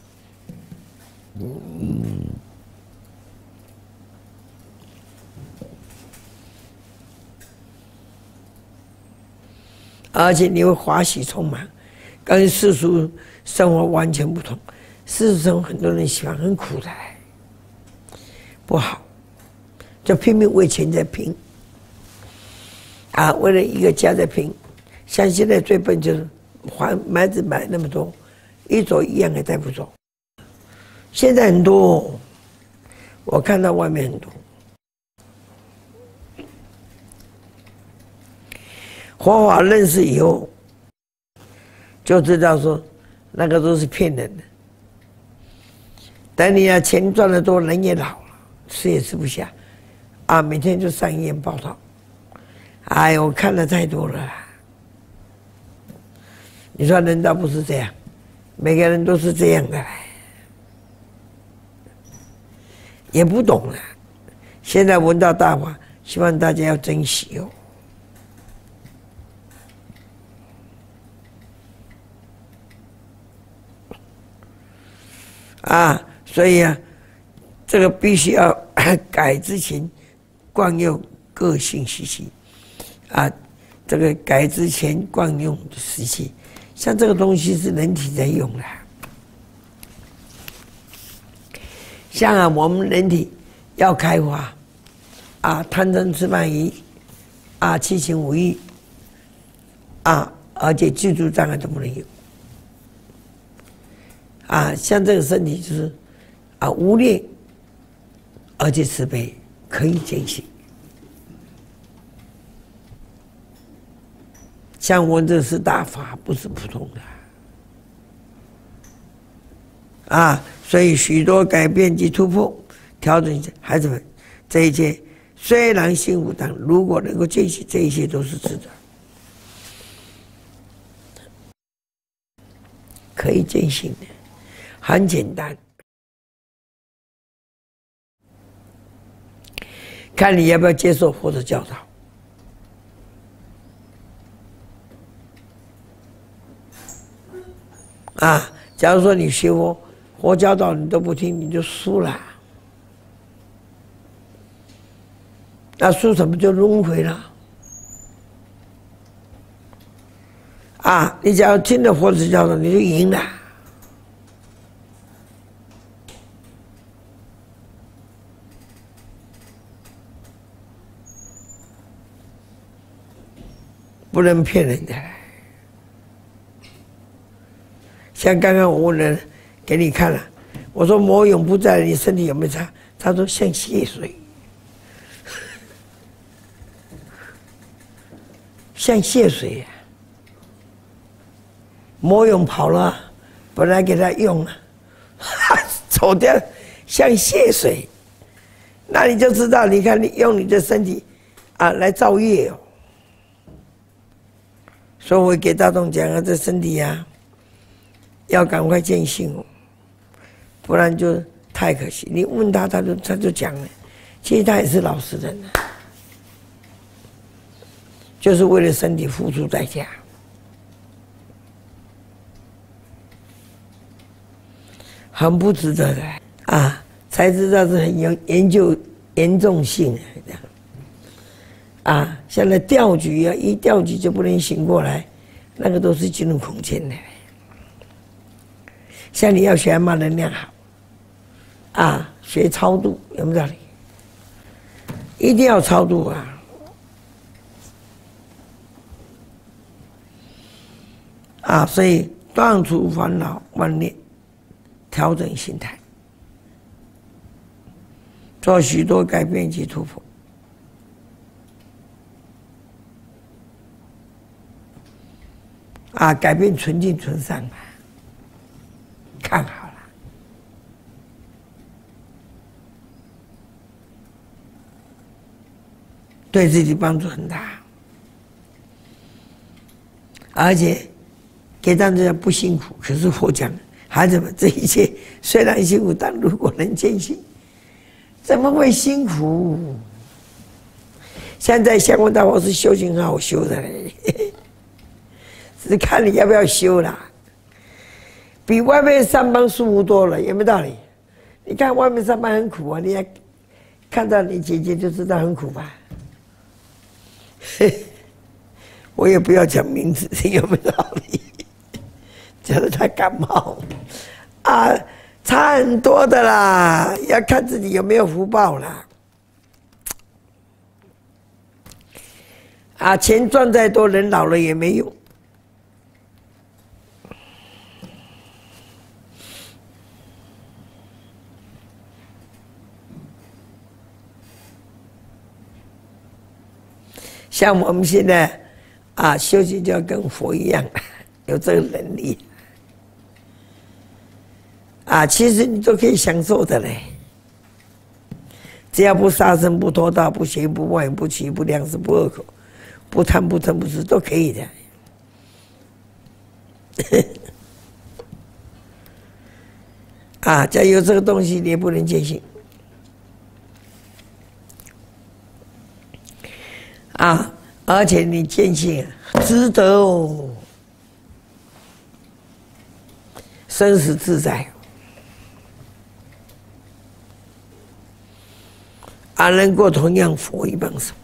而且你会欢喜充满，跟世俗生活完全不同。世俗生活很多人喜欢很苦的，不好，就拼命为钱在拼，啊，为了一个家在拼。像现在最笨就是买子买那么多，一走一样也带不走。现在很多，我看到外面很多。佛法认识以后，就知道说那个都是骗人的。等你钱赚得多，人也老了，吃也吃不下，啊，每天就上医院报道。哎呦，我看的太多了啦。你说人倒不是这样，每个人都是这样的，也不懂了。现在闻到大法，希望大家要珍惜哦。啊，所以啊，这个必须要改之前，惯用个性习气，啊，这个改之前惯用的习气，像这个东西是人体在用的，像啊，我们人体要开发，啊，贪嗔痴慢疑，啊，七情五欲，啊，而且居住障碍都不能有。啊，像这个身体就是啊无念，而且慈悲，可以见性。像我这是大法，不是普通的啊，所以许多改变及突破、调整，孩子们，这一切虽然辛苦，但如果能够见性，这一切都是值得，可以见性的。很简单，看你要不要接受佛的教导。啊，假如说你学佛教导你都不听，你就输了。那输什么就轮回了。啊，你只要听了佛的教导，你就赢了。不能骗人的。像刚刚我问了，给你看了，我说魔永不在，你身体有没有差？他说像泄水，像泄水呀。魔永跑了，本来给他用了，走掉，像泄水。那你就知道，你看你用你的身体啊来造业哦。所以我给大众讲啊，这身体啊，要赶快见性哦，不然就太可惜。你问他，他就讲了，其实他也是老实人啊，就是为了身体付出代价，很不值得的啊，才知道是很有严重性这样。啊，像那钓局啊，一钓局就不能醒过来，那个都是进入空间的。像你要学嘛能量好，啊，学超度有没有道理？一定要超度啊！啊，所以断除烦恼妄念，调整心态，做许多改变及突破。啊，改变纯净纯善吧，看好了，对自己帮助很大，而且给大家不辛苦。可是我讲，孩子们，这一切虽然辛苦，但如果能见性，怎么会辛苦？现在相关大法是修行很好修的嘞。只是看你要不要修啦，比外面上班舒服多了，有没有道理？你看外面上班很苦啊，你也看到你姐姐就知道很苦吧？ 我也不要讲名字，有没有道理？讲得他感冒啊，差很多的啦，要看自己有没有福报啦。啊，钱赚再多，人老了也没用。像我们现在啊，修行就要跟佛一样，有这个能力啊，其实你都可以享受的嘞。只要不杀生、不偷盗、不邪淫、不妄语、不欺、不良食、不恶口、不贪、不嗔、不痴，都可以的。啊，只要有这个东西，你也不能见性。啊，而且你见性值得哦，生死自在。啊，能够同样佛一帮手。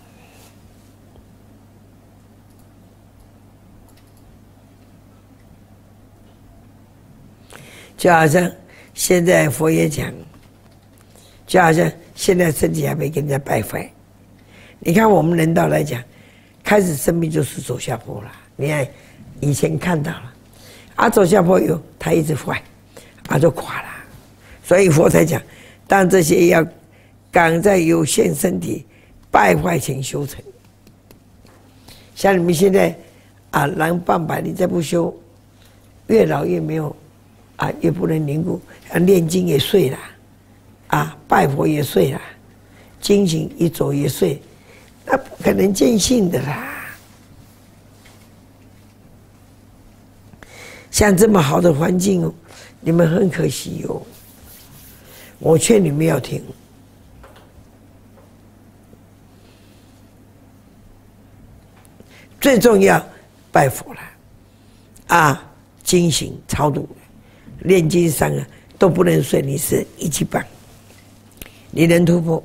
就好像现在佛也讲，就好像现在身体还没跟人家败坏。你看我们人道来讲，开始生病就是走下坡了。你看以前看到了，啊走下坡以后，他一直坏，啊就垮了。所以佛才讲，当这些要赶在有限身体败坏前修成。像你们现在啊，人半百，你再不修，越老越没有啊，越不能凝固。啊，念经也碎了，啊，拜佛也碎了，经行一走也碎。那不可能见性的啦！像这么好的环境哦，你们很可惜哦。我劝你们要听，最重要拜佛了啊，经行超度、炼金上啊都不能顺，你是一级棒，你能突破。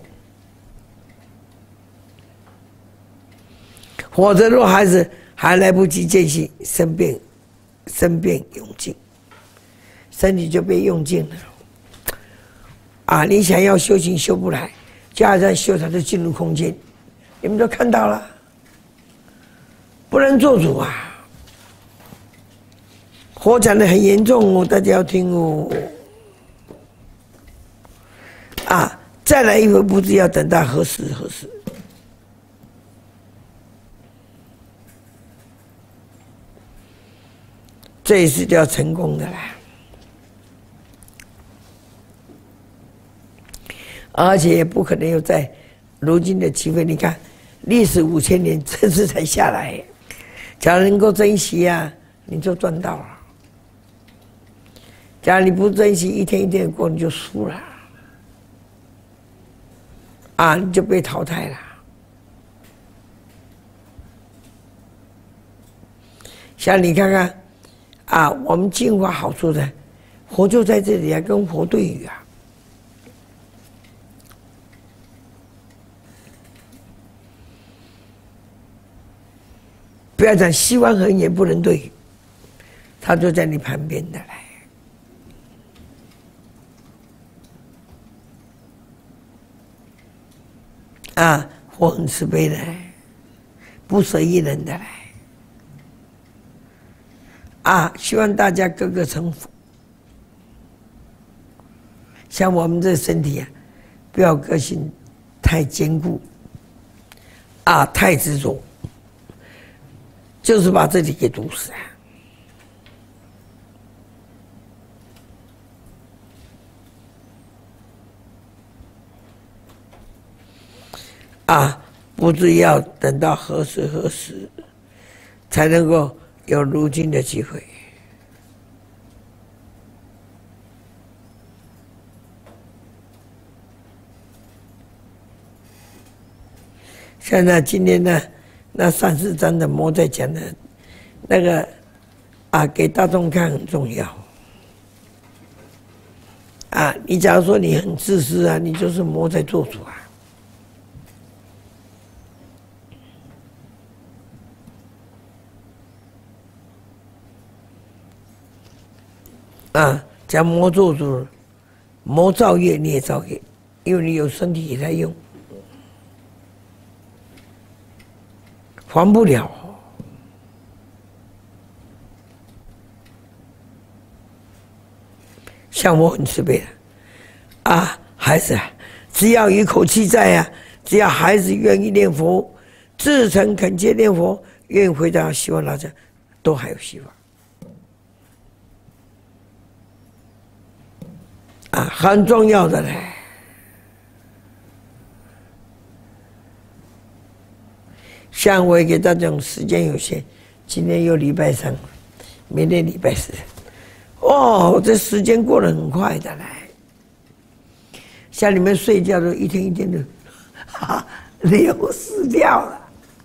否则，若孩子还来不及见性，生变用尽，身体就被用尽了。啊，你想要修行修不来，就好像修他就进入空间，你们都看到了，不能做主啊！火讲得很严重哦，大家要听哦。啊，再来一回不知要等到何时何时。这一次就要成功的啦，而且也不可能有在如今的机会。你看，历史5000年，这次才下来，假如能够珍惜啊，你就赚到了；假如你不珍惜，一天一天过，你就输了，啊，你就被淘汰了。像你看看。啊，我们进化好处的，佛就在这里啊，跟佛对语啊。不要讲西方人也不能对语，他就在你旁边的来。啊，佛很慈悲的，不舍一人的来。啊，希望大家个个成佛。像我们这身体啊，不要个性太坚固，啊，太执着，就是把自己给毒死啊！啊，不知要等到何时何时，才能够有如今的机会。像那今天呢，那34章的魔在讲的，那个啊，给大众看很重要。啊，你假如说你很自私啊，你就是魔在做主啊。 假魔做主了，魔造业你也造业，因为你有身体也在用，还不了。像我很慈悲的啊，孩子啊，只要一口气在啊，只要孩子愿意念佛，至诚恳切念佛，愿意回答希望大家，都还有希望。啊，很重要的嘞。像我也给大家时间有限，今天又礼拜3，明天礼拜4。哦，这时间过得很快的嘞。像你们睡觉都一天一天的，流失掉了。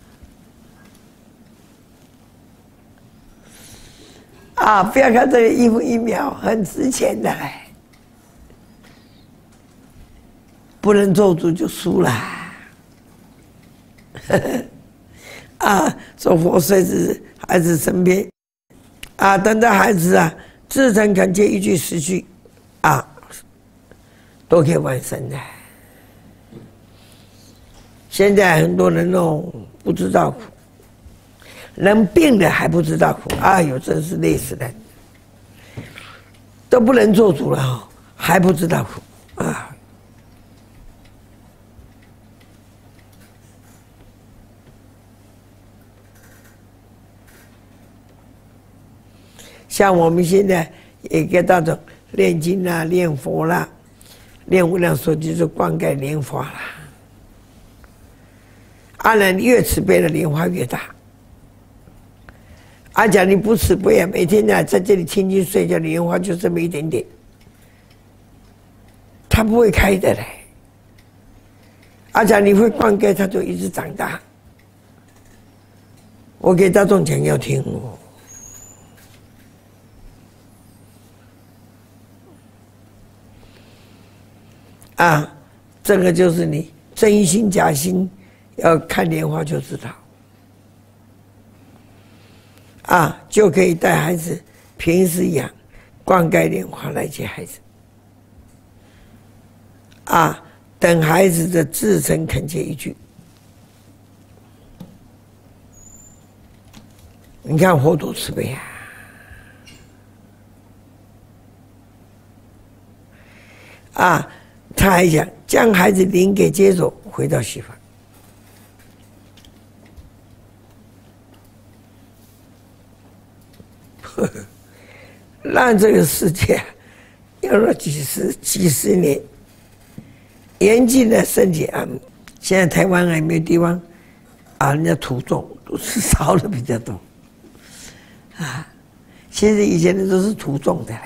啊，不要看这个1分1秒，很值钱的嘞。不能做主就输了。啊，说佛睡在孩子身边，啊，等到孩子啊，至诚恳切1句10句，啊，都可以完成的。现在很多人哦，不知道苦，人病了还不知道苦，哎呦，真是累死人，都不能做主了哦，还不知道苦啊。像我们现在也给大众念经啦、念佛啦、念无量寿经，就是灌溉莲花啦。阿难越慈悲的莲花越大。阿讲你不慈悲啊，每天呢在这里听经睡觉，莲花就这么一点点，它不会开的嘞。阿讲你会灌溉，它就一直长大。我给大众讲要听哦。啊，这个就是你真心假心，要看莲花就知道。啊，就可以带孩子平时养，灌溉莲花来接孩子。啊，等孩子的至诚恳切1句。你看佛多慈悲啊！啊。他还讲将孩子领给接走，回到西方。让这个世界用了几十年，严禁的身体安民。现在台湾还没有地方啊，人家土种都是烧的比较多啊。其实以前的都是土种的嘞。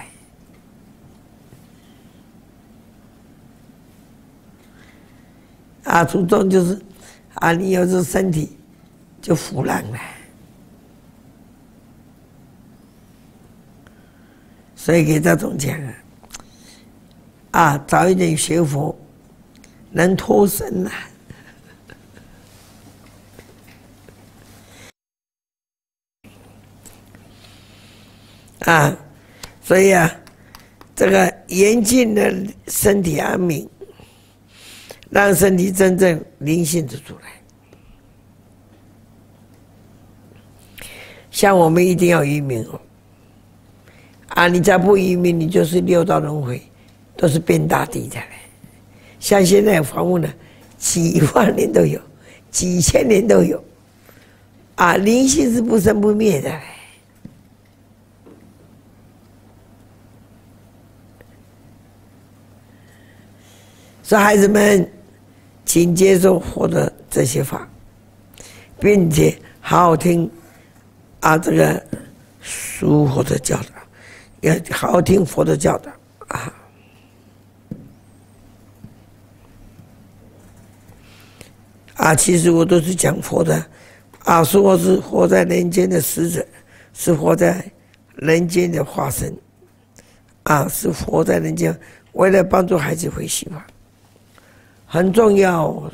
啊，土种就是啊，你有这身体就腐烂了，所以给大众讲啊，早一点学佛，能脱身啊，所以啊，这个严禁的身体安民。让身体真正灵性的出来。像我们一定要移民哦，啊，你再不移民，你就是6道轮回，都是变大地的嘞。像现在房屋呢，几万年都有，几千年都有，啊，灵性是不生不灭的嘞。所以孩子们，请接受佛的这些法，并且好好听啊，这个书佛的教导，要好好听佛的教导啊。啊，其实我都是讲佛的，啊，说我是活在人间的使者，是活在人间的化身，啊，是活在人间，为了帮助孩子回希望。很重要，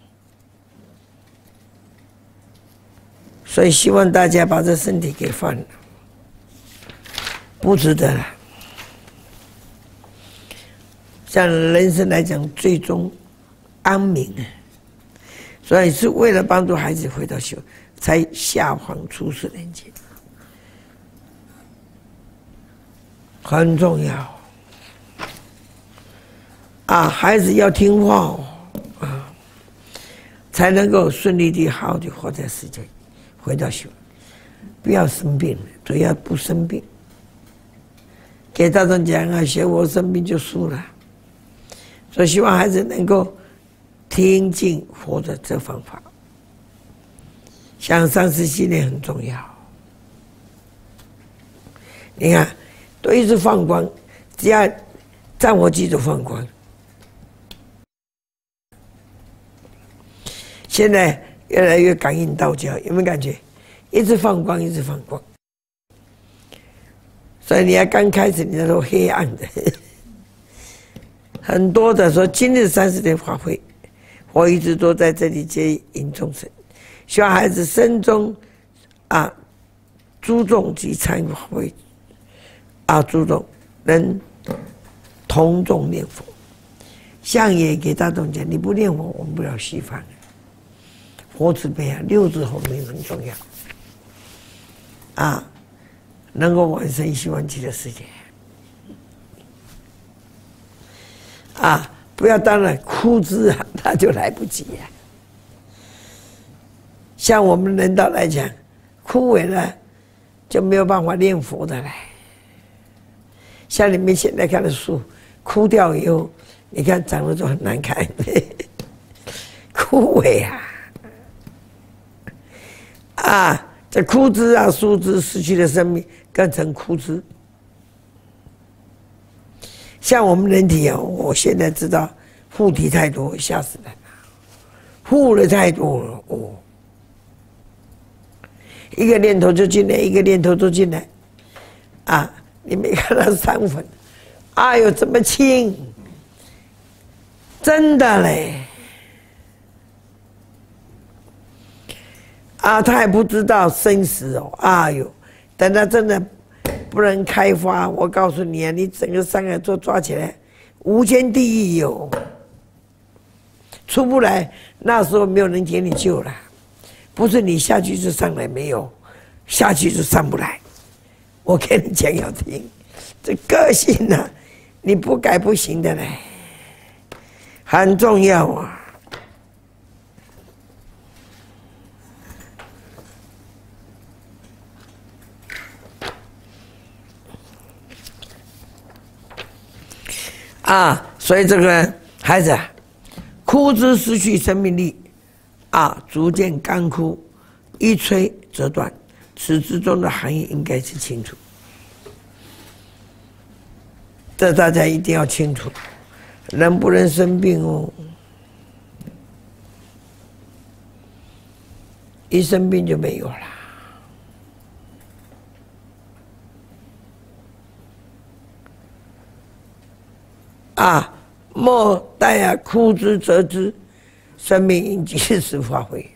所以希望大家把这身体给放了，不值得了。 像人生来讲，最终安民啊，所以是为了帮助孩子回到修，才下凡出世人间，很重要啊！孩子要听话哦，啊，才能够顺利的、好好的活在世界，回到修，不要生病，主要不生病。给大众讲啊，学佛生病就输了，所以希望孩子能够听进佛的这方法，向上师训练很重要。你看，都一直放光，只要战火机就放光。现在越来越感应道教，有没有感觉？一直放光，一直放光。所以你要刚开始，你那时候黑暗的，很多的说今日30天法会，我一直都在这里接引众生，希望孩子心中啊注重及参与法会，啊注重能同众念佛。相爷给大众讲，你不念佛，我们不了西方。佛慈悲啊，6字后面很重要啊。能够往生希望极乐世界啊！不要当了枯枝啊，那就来不及呀。像我们人道来讲，枯萎了就没有办法念佛的了。像你们现在看的树，枯掉以后，你看长得就很难看，枯萎啊！啊！这枯枝啊，树枝失去了生命，更成枯枝。像我们人体啊，我现在知道附体太多，吓死人了，附了太多了哦。一个念头就进来，一个念头就进来，啊！你没看到3分，哎呦，这么轻，真的嘞。啊，他还不知道生死哦，哎呦，等他真的不能开发，我告诉你啊，你整个上海都抓起来，无间地狱有，出不来，那时候没有人给你救了，不是你下去就上来，没有，下去就上不来。我跟你讲要听，这个性啊，你不改不行的嘞，很重要啊。啊，所以这个孩子啊，枯枝失去生命力，啊，逐渐干枯，一吹则断，此之中的含义应该是清楚。这大家一定要清楚，人不能生病哦，一生病就没有了。啊，莫待啊，枯枝折枝，生命应及时发挥。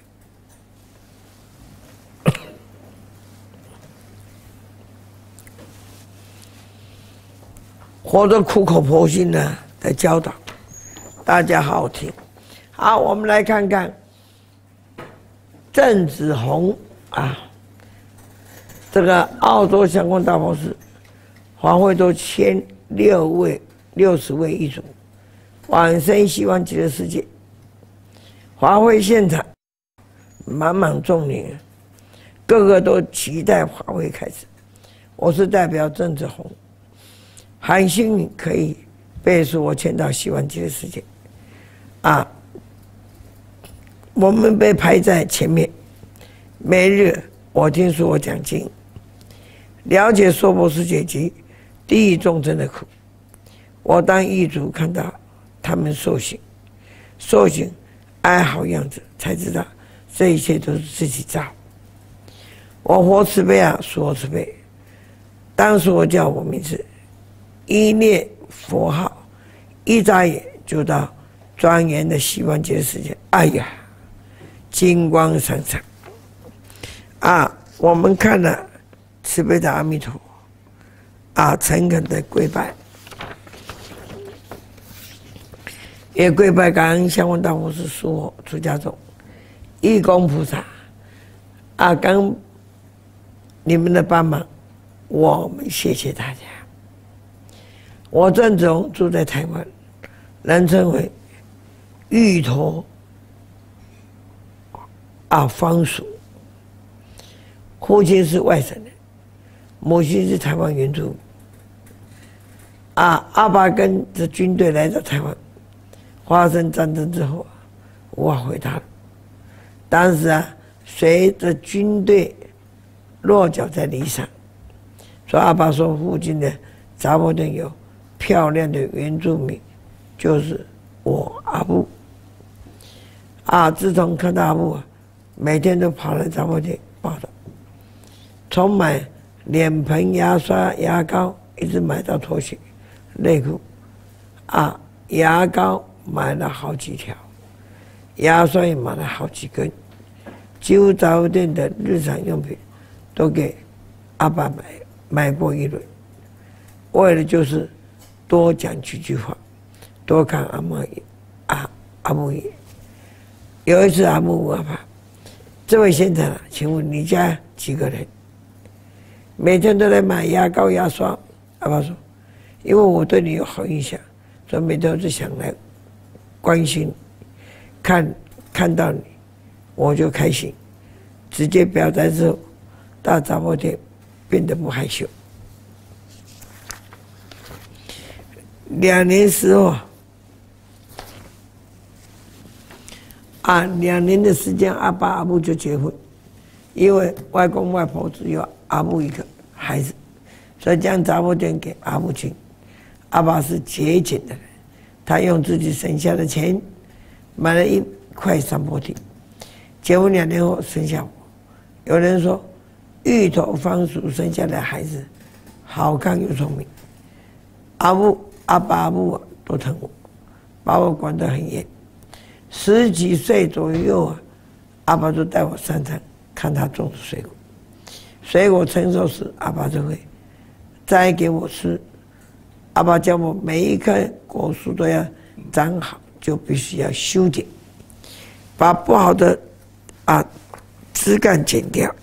活得苦口婆心的在教导，大家好好听。好，我们来看看郑子弘啊，这个澳洲相关大法师，法会都签60位一组，往生希望极乐世界。法会现场满满众人，个个都期待法会开始。我是代表郑子弘，很幸运可以被说我签到希望极乐世界。啊，我们被排在前面，每日我听说我讲经，了解娑婆世界及地狱众生的苦。我当狱卒看到他们受刑哀嚎样子，才知道这一切都是自己造。我佛慈悲啊，说慈悲。当时我叫我名字，一念佛号，一眨眼就到庄严的希望极乐世界。哎呀，金光闪闪啊！我们看了慈悲的阿弥陀啊，诚恳的跪拜。 也跪拜感恩相关大佛是属我出家众，义工菩萨啊，感恩你们的帮忙，我们谢谢大家。我郑总住在台湾，人称为芋头方叔，父亲是外省人，母亲是台湾原住民。阿爸跟着军队来到台湾，发生战争之后，无法回他了。当时随着军队落脚在离山，所以阿爸说附近的杂货店有漂亮的原住民，就是我阿布。自从看到阿布每天都跑来杂货店报道，从买脸盆、牙刷、牙膏，一直买到拖鞋、内裤。牙膏买了好几条，牙刷也买了好几根，几乎杂货店的日常用品都给阿爸买过一轮，为了就是多讲几句话，多看阿木爷。有一次阿木问阿爸：“这位先生请问你家几个人？”每天都来买牙膏、牙刷。阿爸说：“因为我对你有好印象，所以每天都想来关心你，看到你我就开心。”直接表达之后，到杂货店变得不害羞。2年时候2年的时间，阿爸阿母就结婚，因为外公外婆只有阿母一个孩子，所以将杂货店给阿母亲。阿爸是节俭的人，他用自己省下的钱买了1块山坡地。结婚2年后生下我。有人说，芋头方叔生下的孩子好看又聪明。阿爸阿母都疼我，把我管得很严。10几岁左右阿爸就带我上山看他种的水果，水果成熟时，阿爸就会摘给我吃。阿爸教我每一棵果树都要长好，就必须要修剪，把不好的枝干剪掉，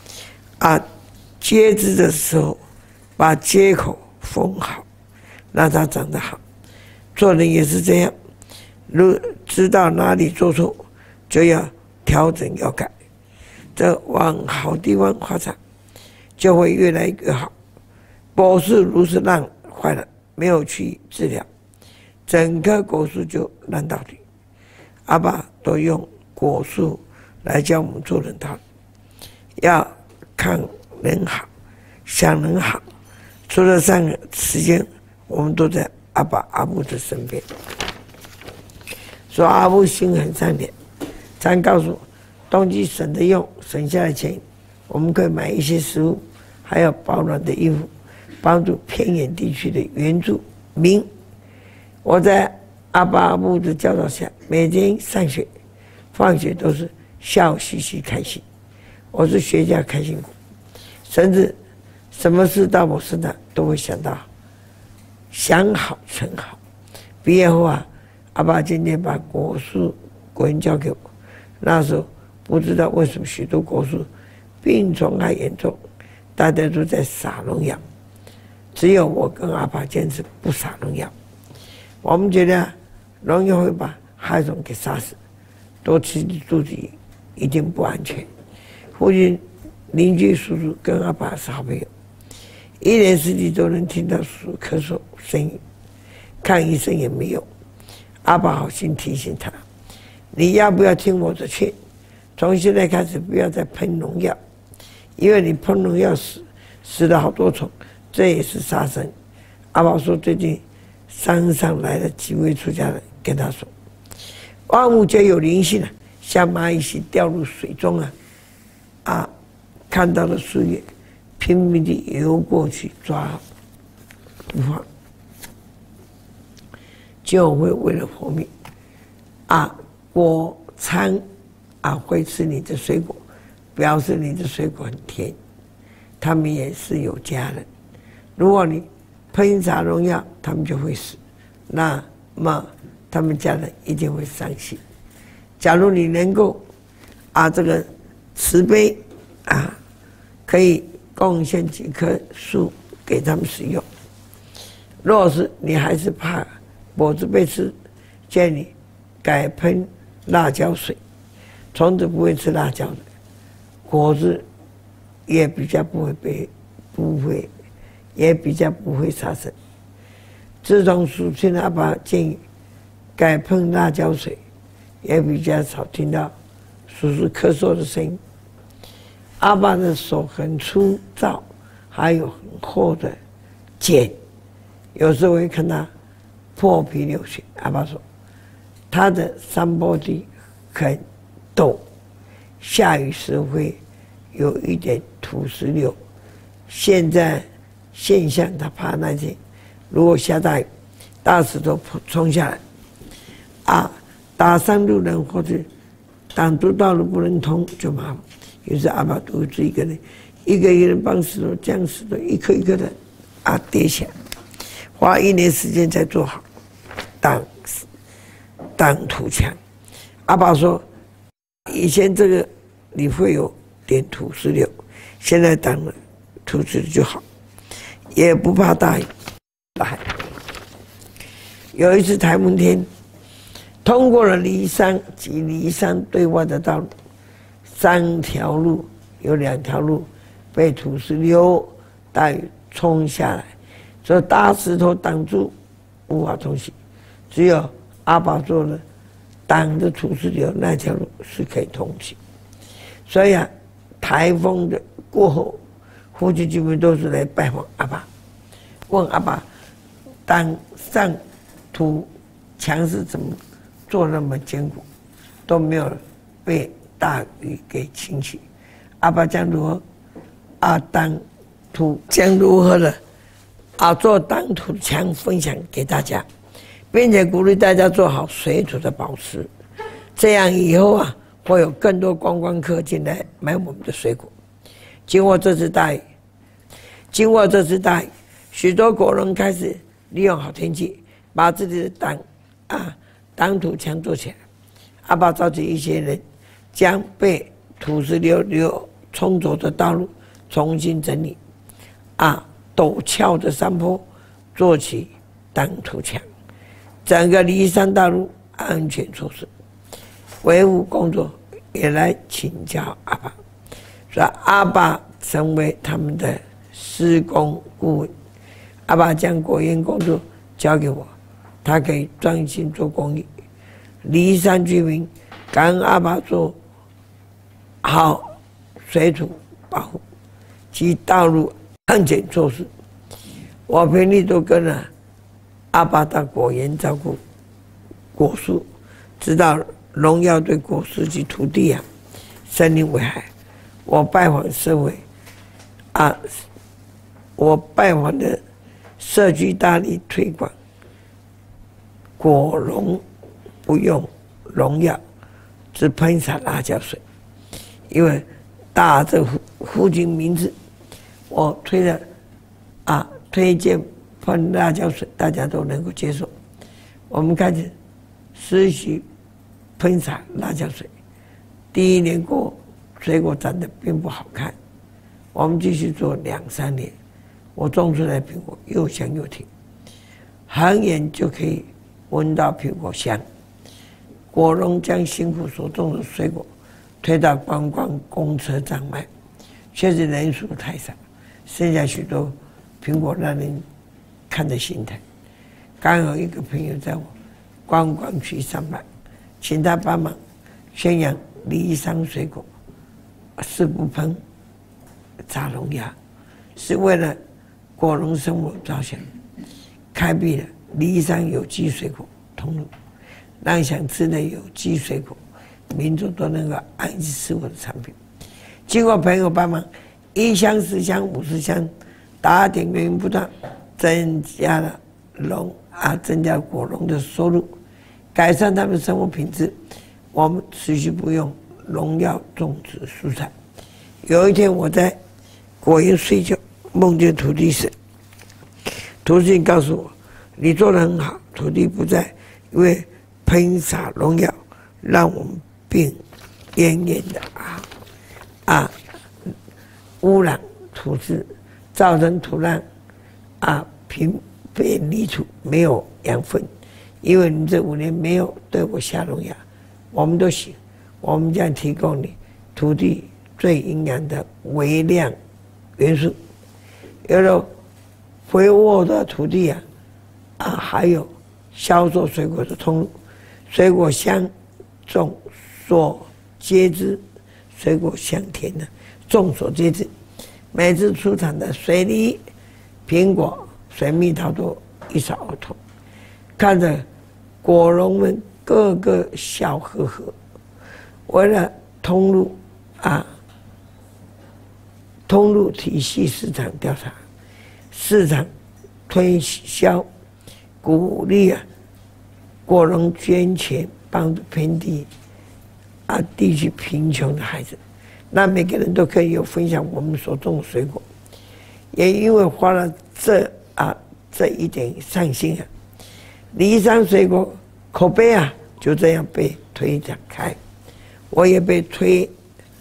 接枝的时候把接口缝好，让它长得好。做人也是这样，如知道哪里做错，就要调整要改，这往好地方发展，就会越来越好。果树如是烂坏了，没有去治疗，整棵果树就烂到底。阿爸都用果树来教我们做人道理，要看人好，想人好。除了3个时间，我们都在阿爸阿母的身边。说阿母心很善良，常告诉我，东西省着用，省下的钱，我们可以买一些食物，还有保暖的衣服，帮助偏远地区的原住民。我在阿爸阿母的教导下，每天上学、放学都是笑嘻嘻开心。我是学家开心果，甚至什么事到我身上都会想到想好成好。毕业后阿爸今天把果树果园交给我，那时候不知道为什么许多果树病虫害严重，大家都在撒农药，只有我跟阿爸坚持不撒农药。我们觉得农药会把害虫给杀死，多吃肚子一定不安全。附近邻居叔叔跟阿爸是好朋友，1年4季都能听到叔叔咳嗽声音，看医生也没用。阿爸好心提醒他，你要不要听我的劝，从现在开始不要再喷农药，因为你喷农药死了好多虫，这也是杀生。阿爸说最近山上来了几位出家人，跟他说万物皆有灵性像蚂蚁掉入水中看到了树叶，拼命地游过去抓不放，就会为了活命果仓会吃你的水果，表示你的水果很甜，他们也是有家人。如果你喷洒农药，他们就会死。那么他们家人一定会伤心。假如你能够这个慈悲可以贡献几棵树给他们使用。若是你还是怕脖子被吃，建议你改喷辣椒水，虫子不会吃辣椒的，果子也比较不会杀生。自从属亲的阿爸建议改喷辣椒水，也比较少听到叔叔咳嗽的声音。阿爸的手很粗糙，还有很厚的茧，有时候会看他破皮流血。阿爸说，他的山坡地很陡，下雨时会有一点土石流。现在现象他怕那些，如果下大雨，大石头冲下来，打伤路人或者挡住道路不能通就麻烦。于是阿爸独自一个人，一个人帮石头将石头一颗一颗的叠起来，花1年时间才做好挡土墙。阿爸说，以前这个你会有点土石流，现在挡了土石就好，也不怕大雨。有一次台风天，通过了梨山及梨山对外的道路，3条路有2条路被土石流大雨冲下来，所以大石头挡住，无法通行。只有阿爸做了挡着土石流那条路是可以通行。所以台风的过后，附近居民都是来拜访阿爸，问阿爸挡上土墙是怎么做那么坚固，都没有被大雨给侵袭。阿爸将如何挡土将如何的做挡土墙分享给大家，并且鼓励大家做好水土的保持，这样以后会有更多观光客进来买我们的水果。经过这次大雨，许多果农开始利用好天气，把自己的挡土墙做起来。阿爸召集一些人，将被土石流冲走的道路重新整理，陡峭的山坡做起挡土墙，整个梨山道路安全措施维护工作也来请教阿爸，所以阿爸成为他们的施工顾问。阿爸将果园工作交给我，他可以专心做公益。梨山居民感恩阿爸做好水土保护及道路安全措施。我平日都跟了阿爸到果园照顾果树，知道农药对果实及土地森林危害。我拜访社会我拜访的社区大力推广果农不用农药，只喷洒辣椒水。因为大这附近名字，我推荐喷辣椒水，大家都能够接受。我们开始实习喷洒辣椒水，第1年过，水果长得并不好看。我们继续做2、3年，我种出来苹果又香又甜，很远就可以闻到苹果香。果农将辛苦所种的水果推到观光公车上卖，确实人数太少，剩下许多苹果让人看得心疼。刚有一个朋友在我观光区上班，请他帮忙宣扬梨山水果是不喷杂农药，是为了果农生活着想，开辟了梨山有机水果通路，让想吃的有机水果民众都能够安心吃我的产品。经过朋友帮忙，1箱、10箱、50箱，打点源源不断，增加了果农的收入，改善他们的生活品质。我们持续不用农药种植蔬菜。有一天我在果园睡觉，梦见土地神。土地神告诉我，你做得很好，土地不在，因为喷洒农药，让我们病恹恹的污染土质，造成土壤贫变泥土，没有养分。因为你这5年没有对我下农药，我们都行，我们将提供你土地最营养的微量元素。有了肥沃的土地还有销售水果的通路，水果香，众所皆知，水果香甜的，众所皆知。每次出产的水梨、苹果、水蜜桃都一扫而空，看着果农们个个笑呵呵。为了通路体系市场调查，市场推销，鼓励果农捐钱帮助偏地区贫穷的孩子，那每个人都可以有分享我们所种的水果。也因为花了这一点善心梨山水果口碑就这样被推展开。我也被推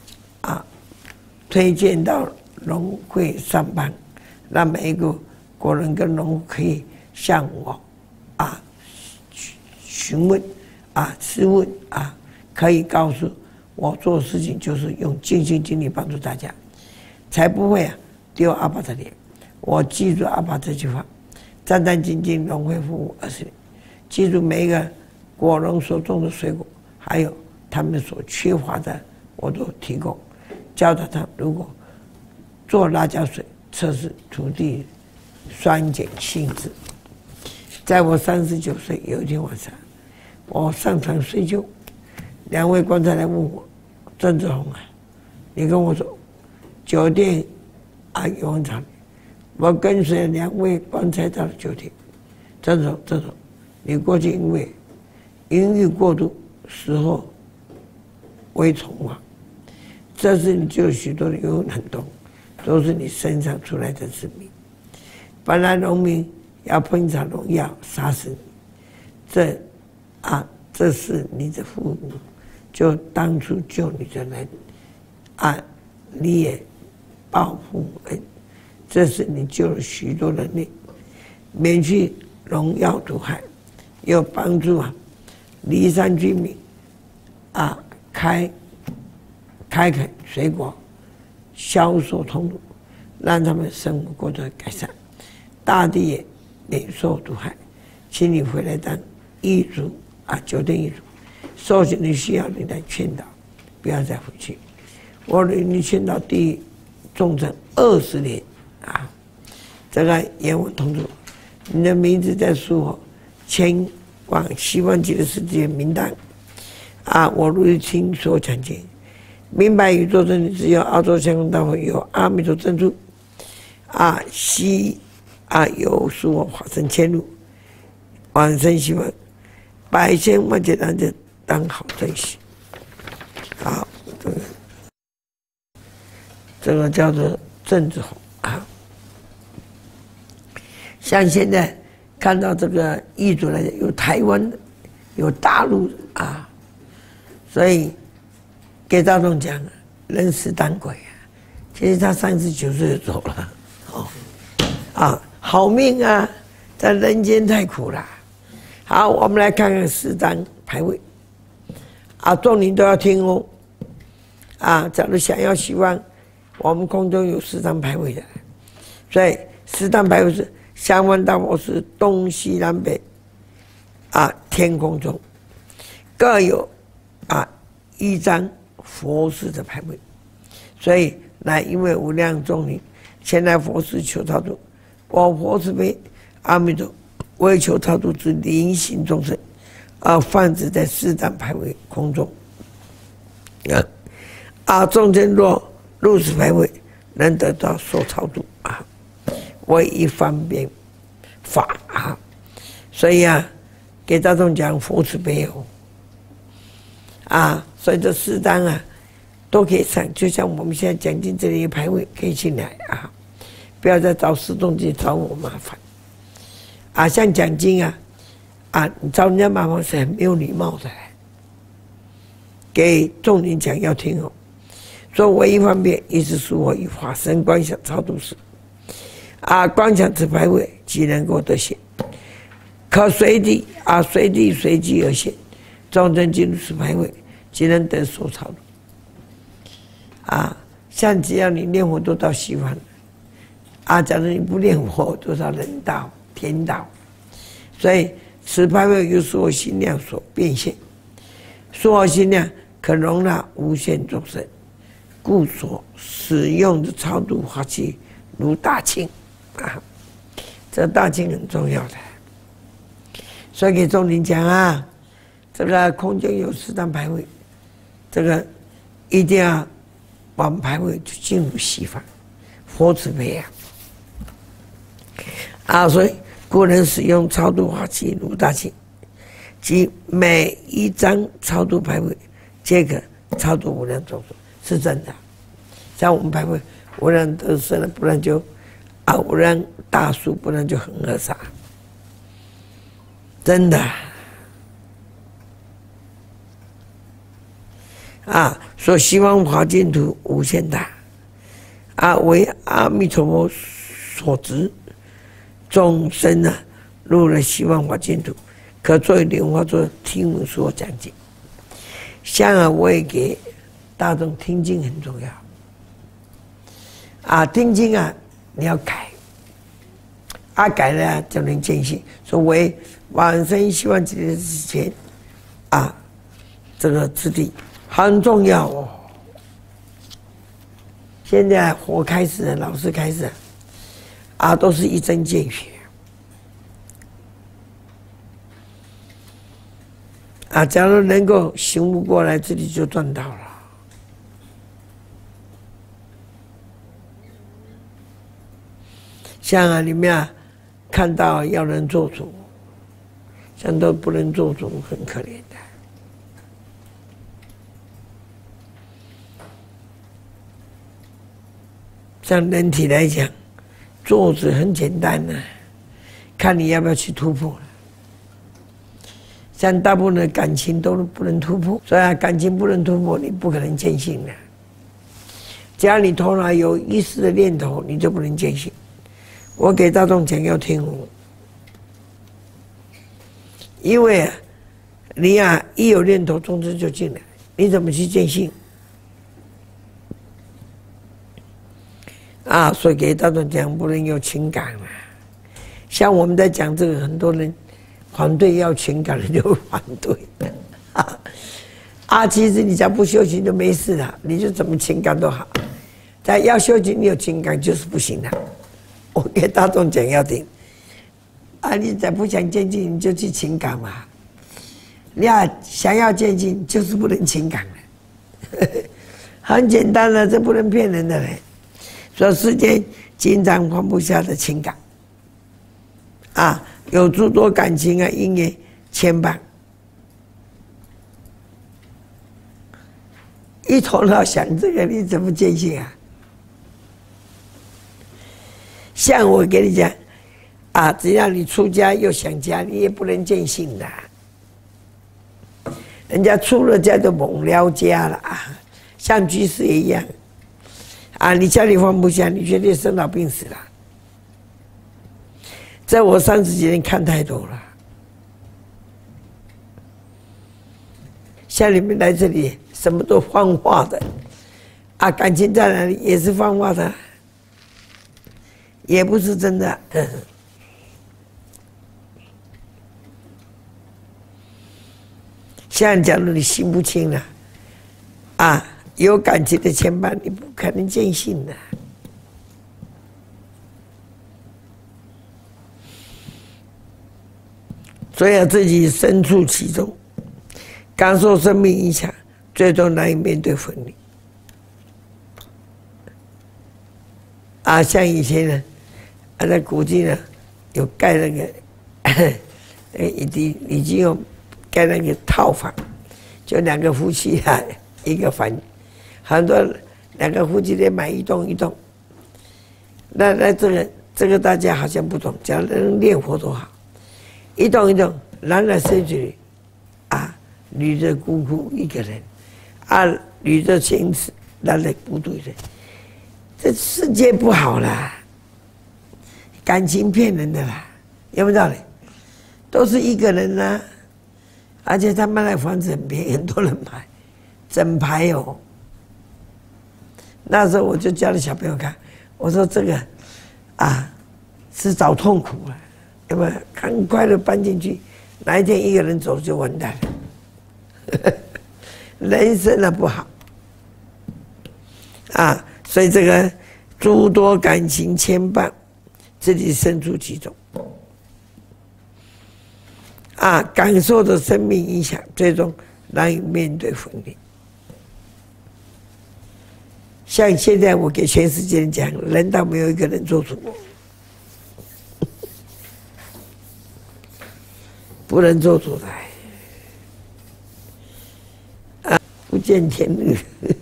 荐到农会上班，让每一个果农跟农户可以向我询问质问可以告诉我做事情就是用尽心尽力帮助大家，才不会丢阿爸的脸。我记住阿爸这句话：战战兢兢，农会服务20年。记住每一个果农所种的水果，还有他们所缺乏的，我都提供，教导他如果做辣椒水测试土地酸碱性质。在我39岁有一天晚上，我上床睡觉，2位官差来问我：“郑志宏你跟我说酒店有很长。”我跟随2位官差到了酒店。郑总，你过去因为淫欲过度，死后为虫亡，这是你就许多的有很多都是你身上出来的致命。本来农民要喷洒农药杀死你，这是你的父母就当初救你的人你也报复恩，这是你救了许多人命，免去农药毒害，又帮助梨山居民开垦水果销售通路，让他们生活过得改善，大地也免受毒害。请你回来当义主酒店义主，受刑的需要你来劝导，不要再回去。我领你劝导地重症20年这个言文通知，你的名字在书后前往希望极乐世界名单我如听所讲解，明白宇宙真理，只有澳洲相关大会有阿弥陀真主有恕我法身迁入，往生希望百千万劫难者当好珍惜。好，这个叫做郑志宏像现在看到这个译主来有台湾的，有大陆的所以给大众讲人死当鬼其实他39岁就走了好命在人间太苦了。好，我们来看看4张牌位众您都要听假如想要希望我们空中有4张牌位的，所以4张牌位是相关大佛是东西南北天空中各有1张佛事的牌位，所以乃因为无量众灵前来佛事求超度，我佛慈悲阿弥陀为求超度之灵性众生而放置在4张牌位空中众生若入此牌位，能得到受超度为一方便法所以给大众讲佛慈悲所以这4张都可以上，就像我们现在讲经这里有牌位可以进来不要再找施众去找我麻烦像讲经你找人家麻烦是很没有礼貌的。给众人讲要听哦。说唯一方便，一是属我以法身观想超度时，观想此牌位即能够得现，可随地随机而现。众生进入此牌位，即能得所超度。像只要你念佛都到西方了，假如你不念佛，都到人道、天道。所以此牌位由所有心量所变现，所有心量可容纳无限众生，故所使用的超度法器如大磬这大磬很重要的。所以给众人讲这个空间有4张牌位，这个一定要往牌位就进入西方，佛慈悲所以古人使用超度法器如大磬，即每一张超度牌位皆可超度无量众生，是真的。像我们牌位无量得生了，不然就无量大数，不然就很扼杀，真的。所希望华净土无限大，为阿弥陀佛所执，众生入了希望华净土，可作为莲花座听闻说讲解。像我也给大众听经很重要，听经你要改，改了就能见性。所以往生希望极乐之前，这个次第很重要哦。现在佛开始，老师开始，都是一针见血。假如能够醒悟过来，这里就赚到了。像你们看到要人做主，像都不能做主，很可怜的。像人体来讲，做主很简单看你要不要去突破。像大部分的感情都不能突破，所以感情不能突破，你不可能见性的。只要你头脑有一丝的念头，你就不能见性。我给大众讲要听我，因为你一有念头，众生就进来，你怎么去见性？所以给大众讲不能有情感像我们在讲这个，很多人反对要情感的就反对其实你只要不修行就没事了，你就怎么情感都好。但要修行，你有情感就是不行了。我给大众讲要听你再不想见性，你就去情感嘛。你想要见性，就是不能情感了很简单了，这不能骗人的嘞。所以世间经常放不下的情感有诸多感情因缘牵绊，一头脑想这个，你怎么见性像我跟你讲只要你出家又想家，你也不能见性的。人家出了家就猛撩家了像居士也一样你家里放不下，你绝对生老病死了。在我30几年看太多了，像你们来这里什么都放话的感情在哪里也是放话的，也不是真的像假如你心不清了有感情的牵绊，你不可能见性的。所以要自己身处其中，感受生命影响，最终难以面对分离。像以前呢，在古迹呢，有盖那个已经有盖那个套房，就2个夫妻一个房。很多2个夫妻得买一栋一栋，那这个大家好像不懂，只要能念佛多好，一栋一栋人来生去啊，女的孤苦一个人，啊，女的心思男的孤独人，这世界不好啦，感情骗人的啦，有没有道理？都是一个人呐、而且他们的房子很便宜，很多人买，整排哦。那时候我就教了小朋友看，我说这个啊是找痛苦啊，要不然赶快的搬进去，哪一天一个人走就完蛋了，人生的不好啊，所以这个诸多感情牵绊，自己身处其中啊，感受的生命影响，最终难以面对分离。像现在我给全世界人讲，人倒没有一个人做主，不能做主的，啊，不见天日，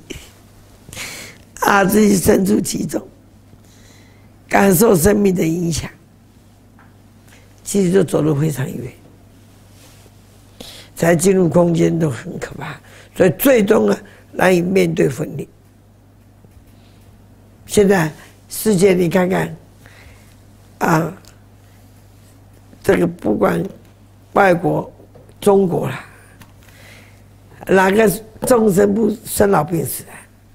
啊，自己身处其中，感受生命的影响，其实就走得非常远，才进入空间都很可怕，所以最终啊难以面对分离。现在世界你看看，啊，这个不管外国、中国啦，哪个众生不生老病死啊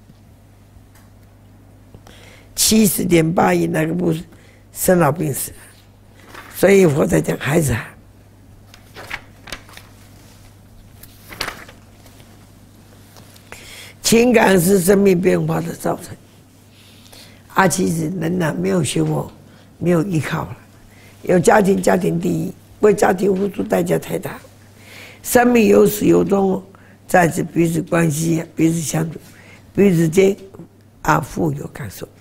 ？70.8亿哪个不生老病死？所以我在讲孩子啊，情感是生命变化的造成。啊，其实人呐、没有学过，没有依靠了，有家庭，家庭第一，为家庭付出代价太大。生命有始有终，在此彼此关系、彼此相处，彼此间啊富有感受。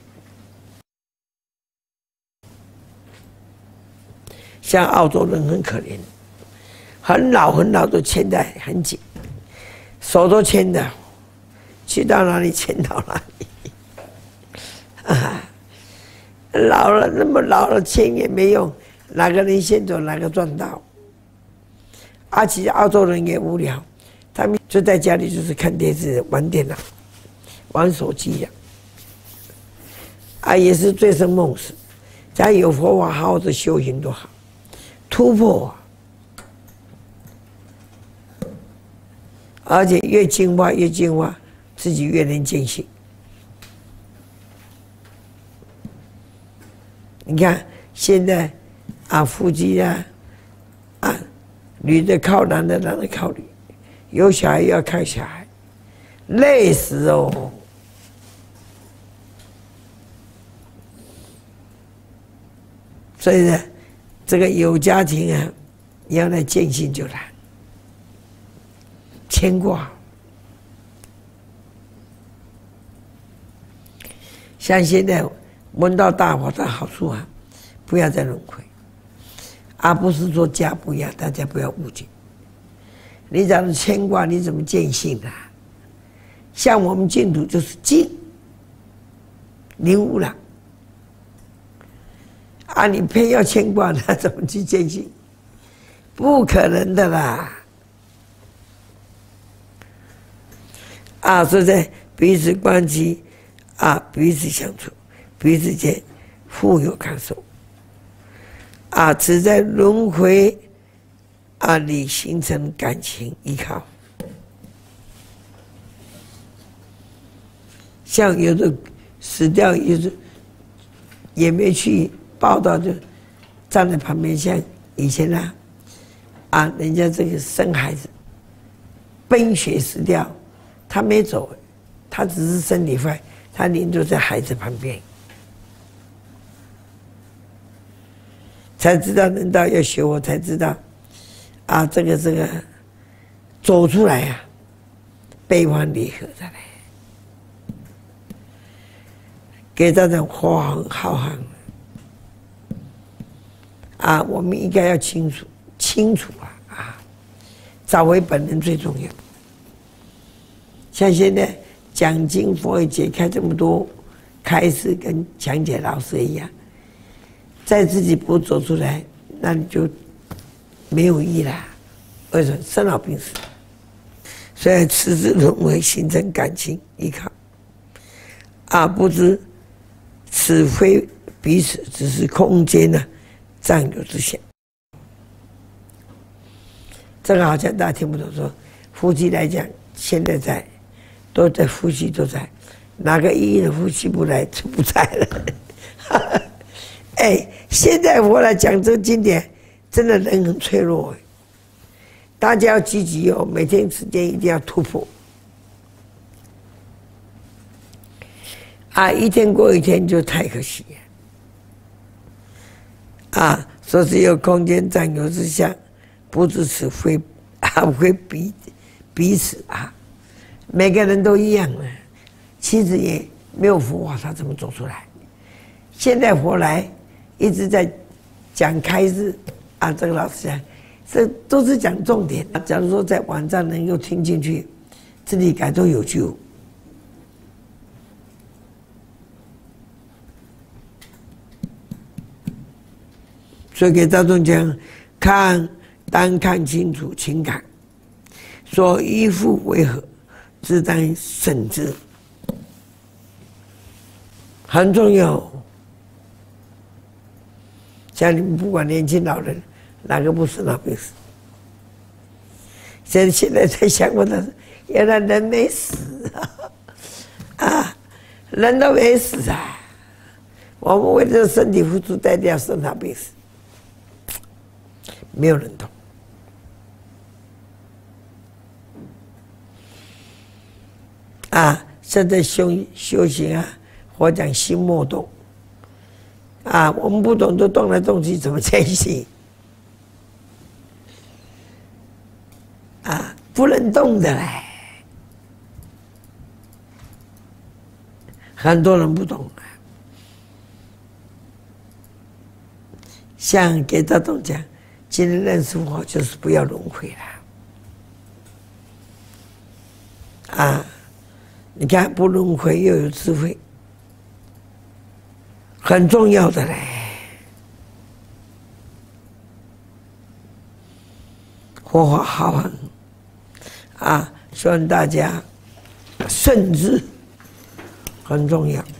像澳洲人很可怜，很老很老都牵得很紧，手都牵的，去到哪里牵到哪里。啊，老了那么老了，牵也没用，哪个人先走哪个赚到。啊，其实澳洲人也无聊，他们就在家里就是看电视、玩电脑、玩手机呀。啊，也是醉生梦死。假如有佛法，好好的修行多好，突破。而且越进化越进化，自己越能坚信。你看现在啊，夫妻啊，啊，女的靠男的，男的靠女，有小孩又要看小孩，累死哦。所以呢，这个有家庭啊，你要来坚信就难，牵挂。像现在闻到大法的好处啊，不要再轮回，而不是说家不一样，大家不要误解。你假如牵挂，你怎么见性啊？像我们净土就是净，领悟了。啊，你偏要牵挂，那怎么去见性？不可能的啦！啊，所以在彼此关系啊，彼此相处，彼此间互有感受。啊，只在轮回啊里形成感情依靠。像有的死掉，有的也没去报道，就站在旁边。像以前啊，人家这个生孩子奔血死掉，他没走，他只是身体坏，他临终在孩子旁边。才知道人道要学，我才知道，啊，这个走出来呀、悲欢离合的嘞，给大家花很浩瀚啊，我们应该要清楚啊，找回本人最重要。像现在讲经佛也解开这么多开示跟讲解老师一样。在自己不走出来，那你就没有意义啦。为什么？生老病死，所以此之轮回形成感情依靠，不知此非彼此，只是空间呢占有之想。这个好像大家听不懂。说夫妻来讲，现在都在，夫妻都在，哪个一的夫妻不来就不在了。现在我来讲这个经典，真的人很脆弱，大家要积极哦，每天时间一定要突破。一天过一天就太可惜了。说是有空间占有之相，不知此非非彼此每个人都一样的，其实也没有佛法，他怎么走出来？现在佛来一直在讲开示这个老师讲，这都是讲重点。假如说在网站能够听进去，自己感都有救。所以给大众讲，当看清楚情感，所依附为何，自当审之，很重要。像你们不管年轻老人，哪个不生老病死？现在才想过的是，原来人没死人都没死我们为这身体付出代价，生老病死，没有人懂。现在修行我讲心莫动我们不懂得动来动去怎么前行不能动的嘞，很多人不懂像给大众讲，今天认识我就是不要轮回了你看不轮回又有智慧，很重要的嘞。佛法好很希望大家慎之，很重要。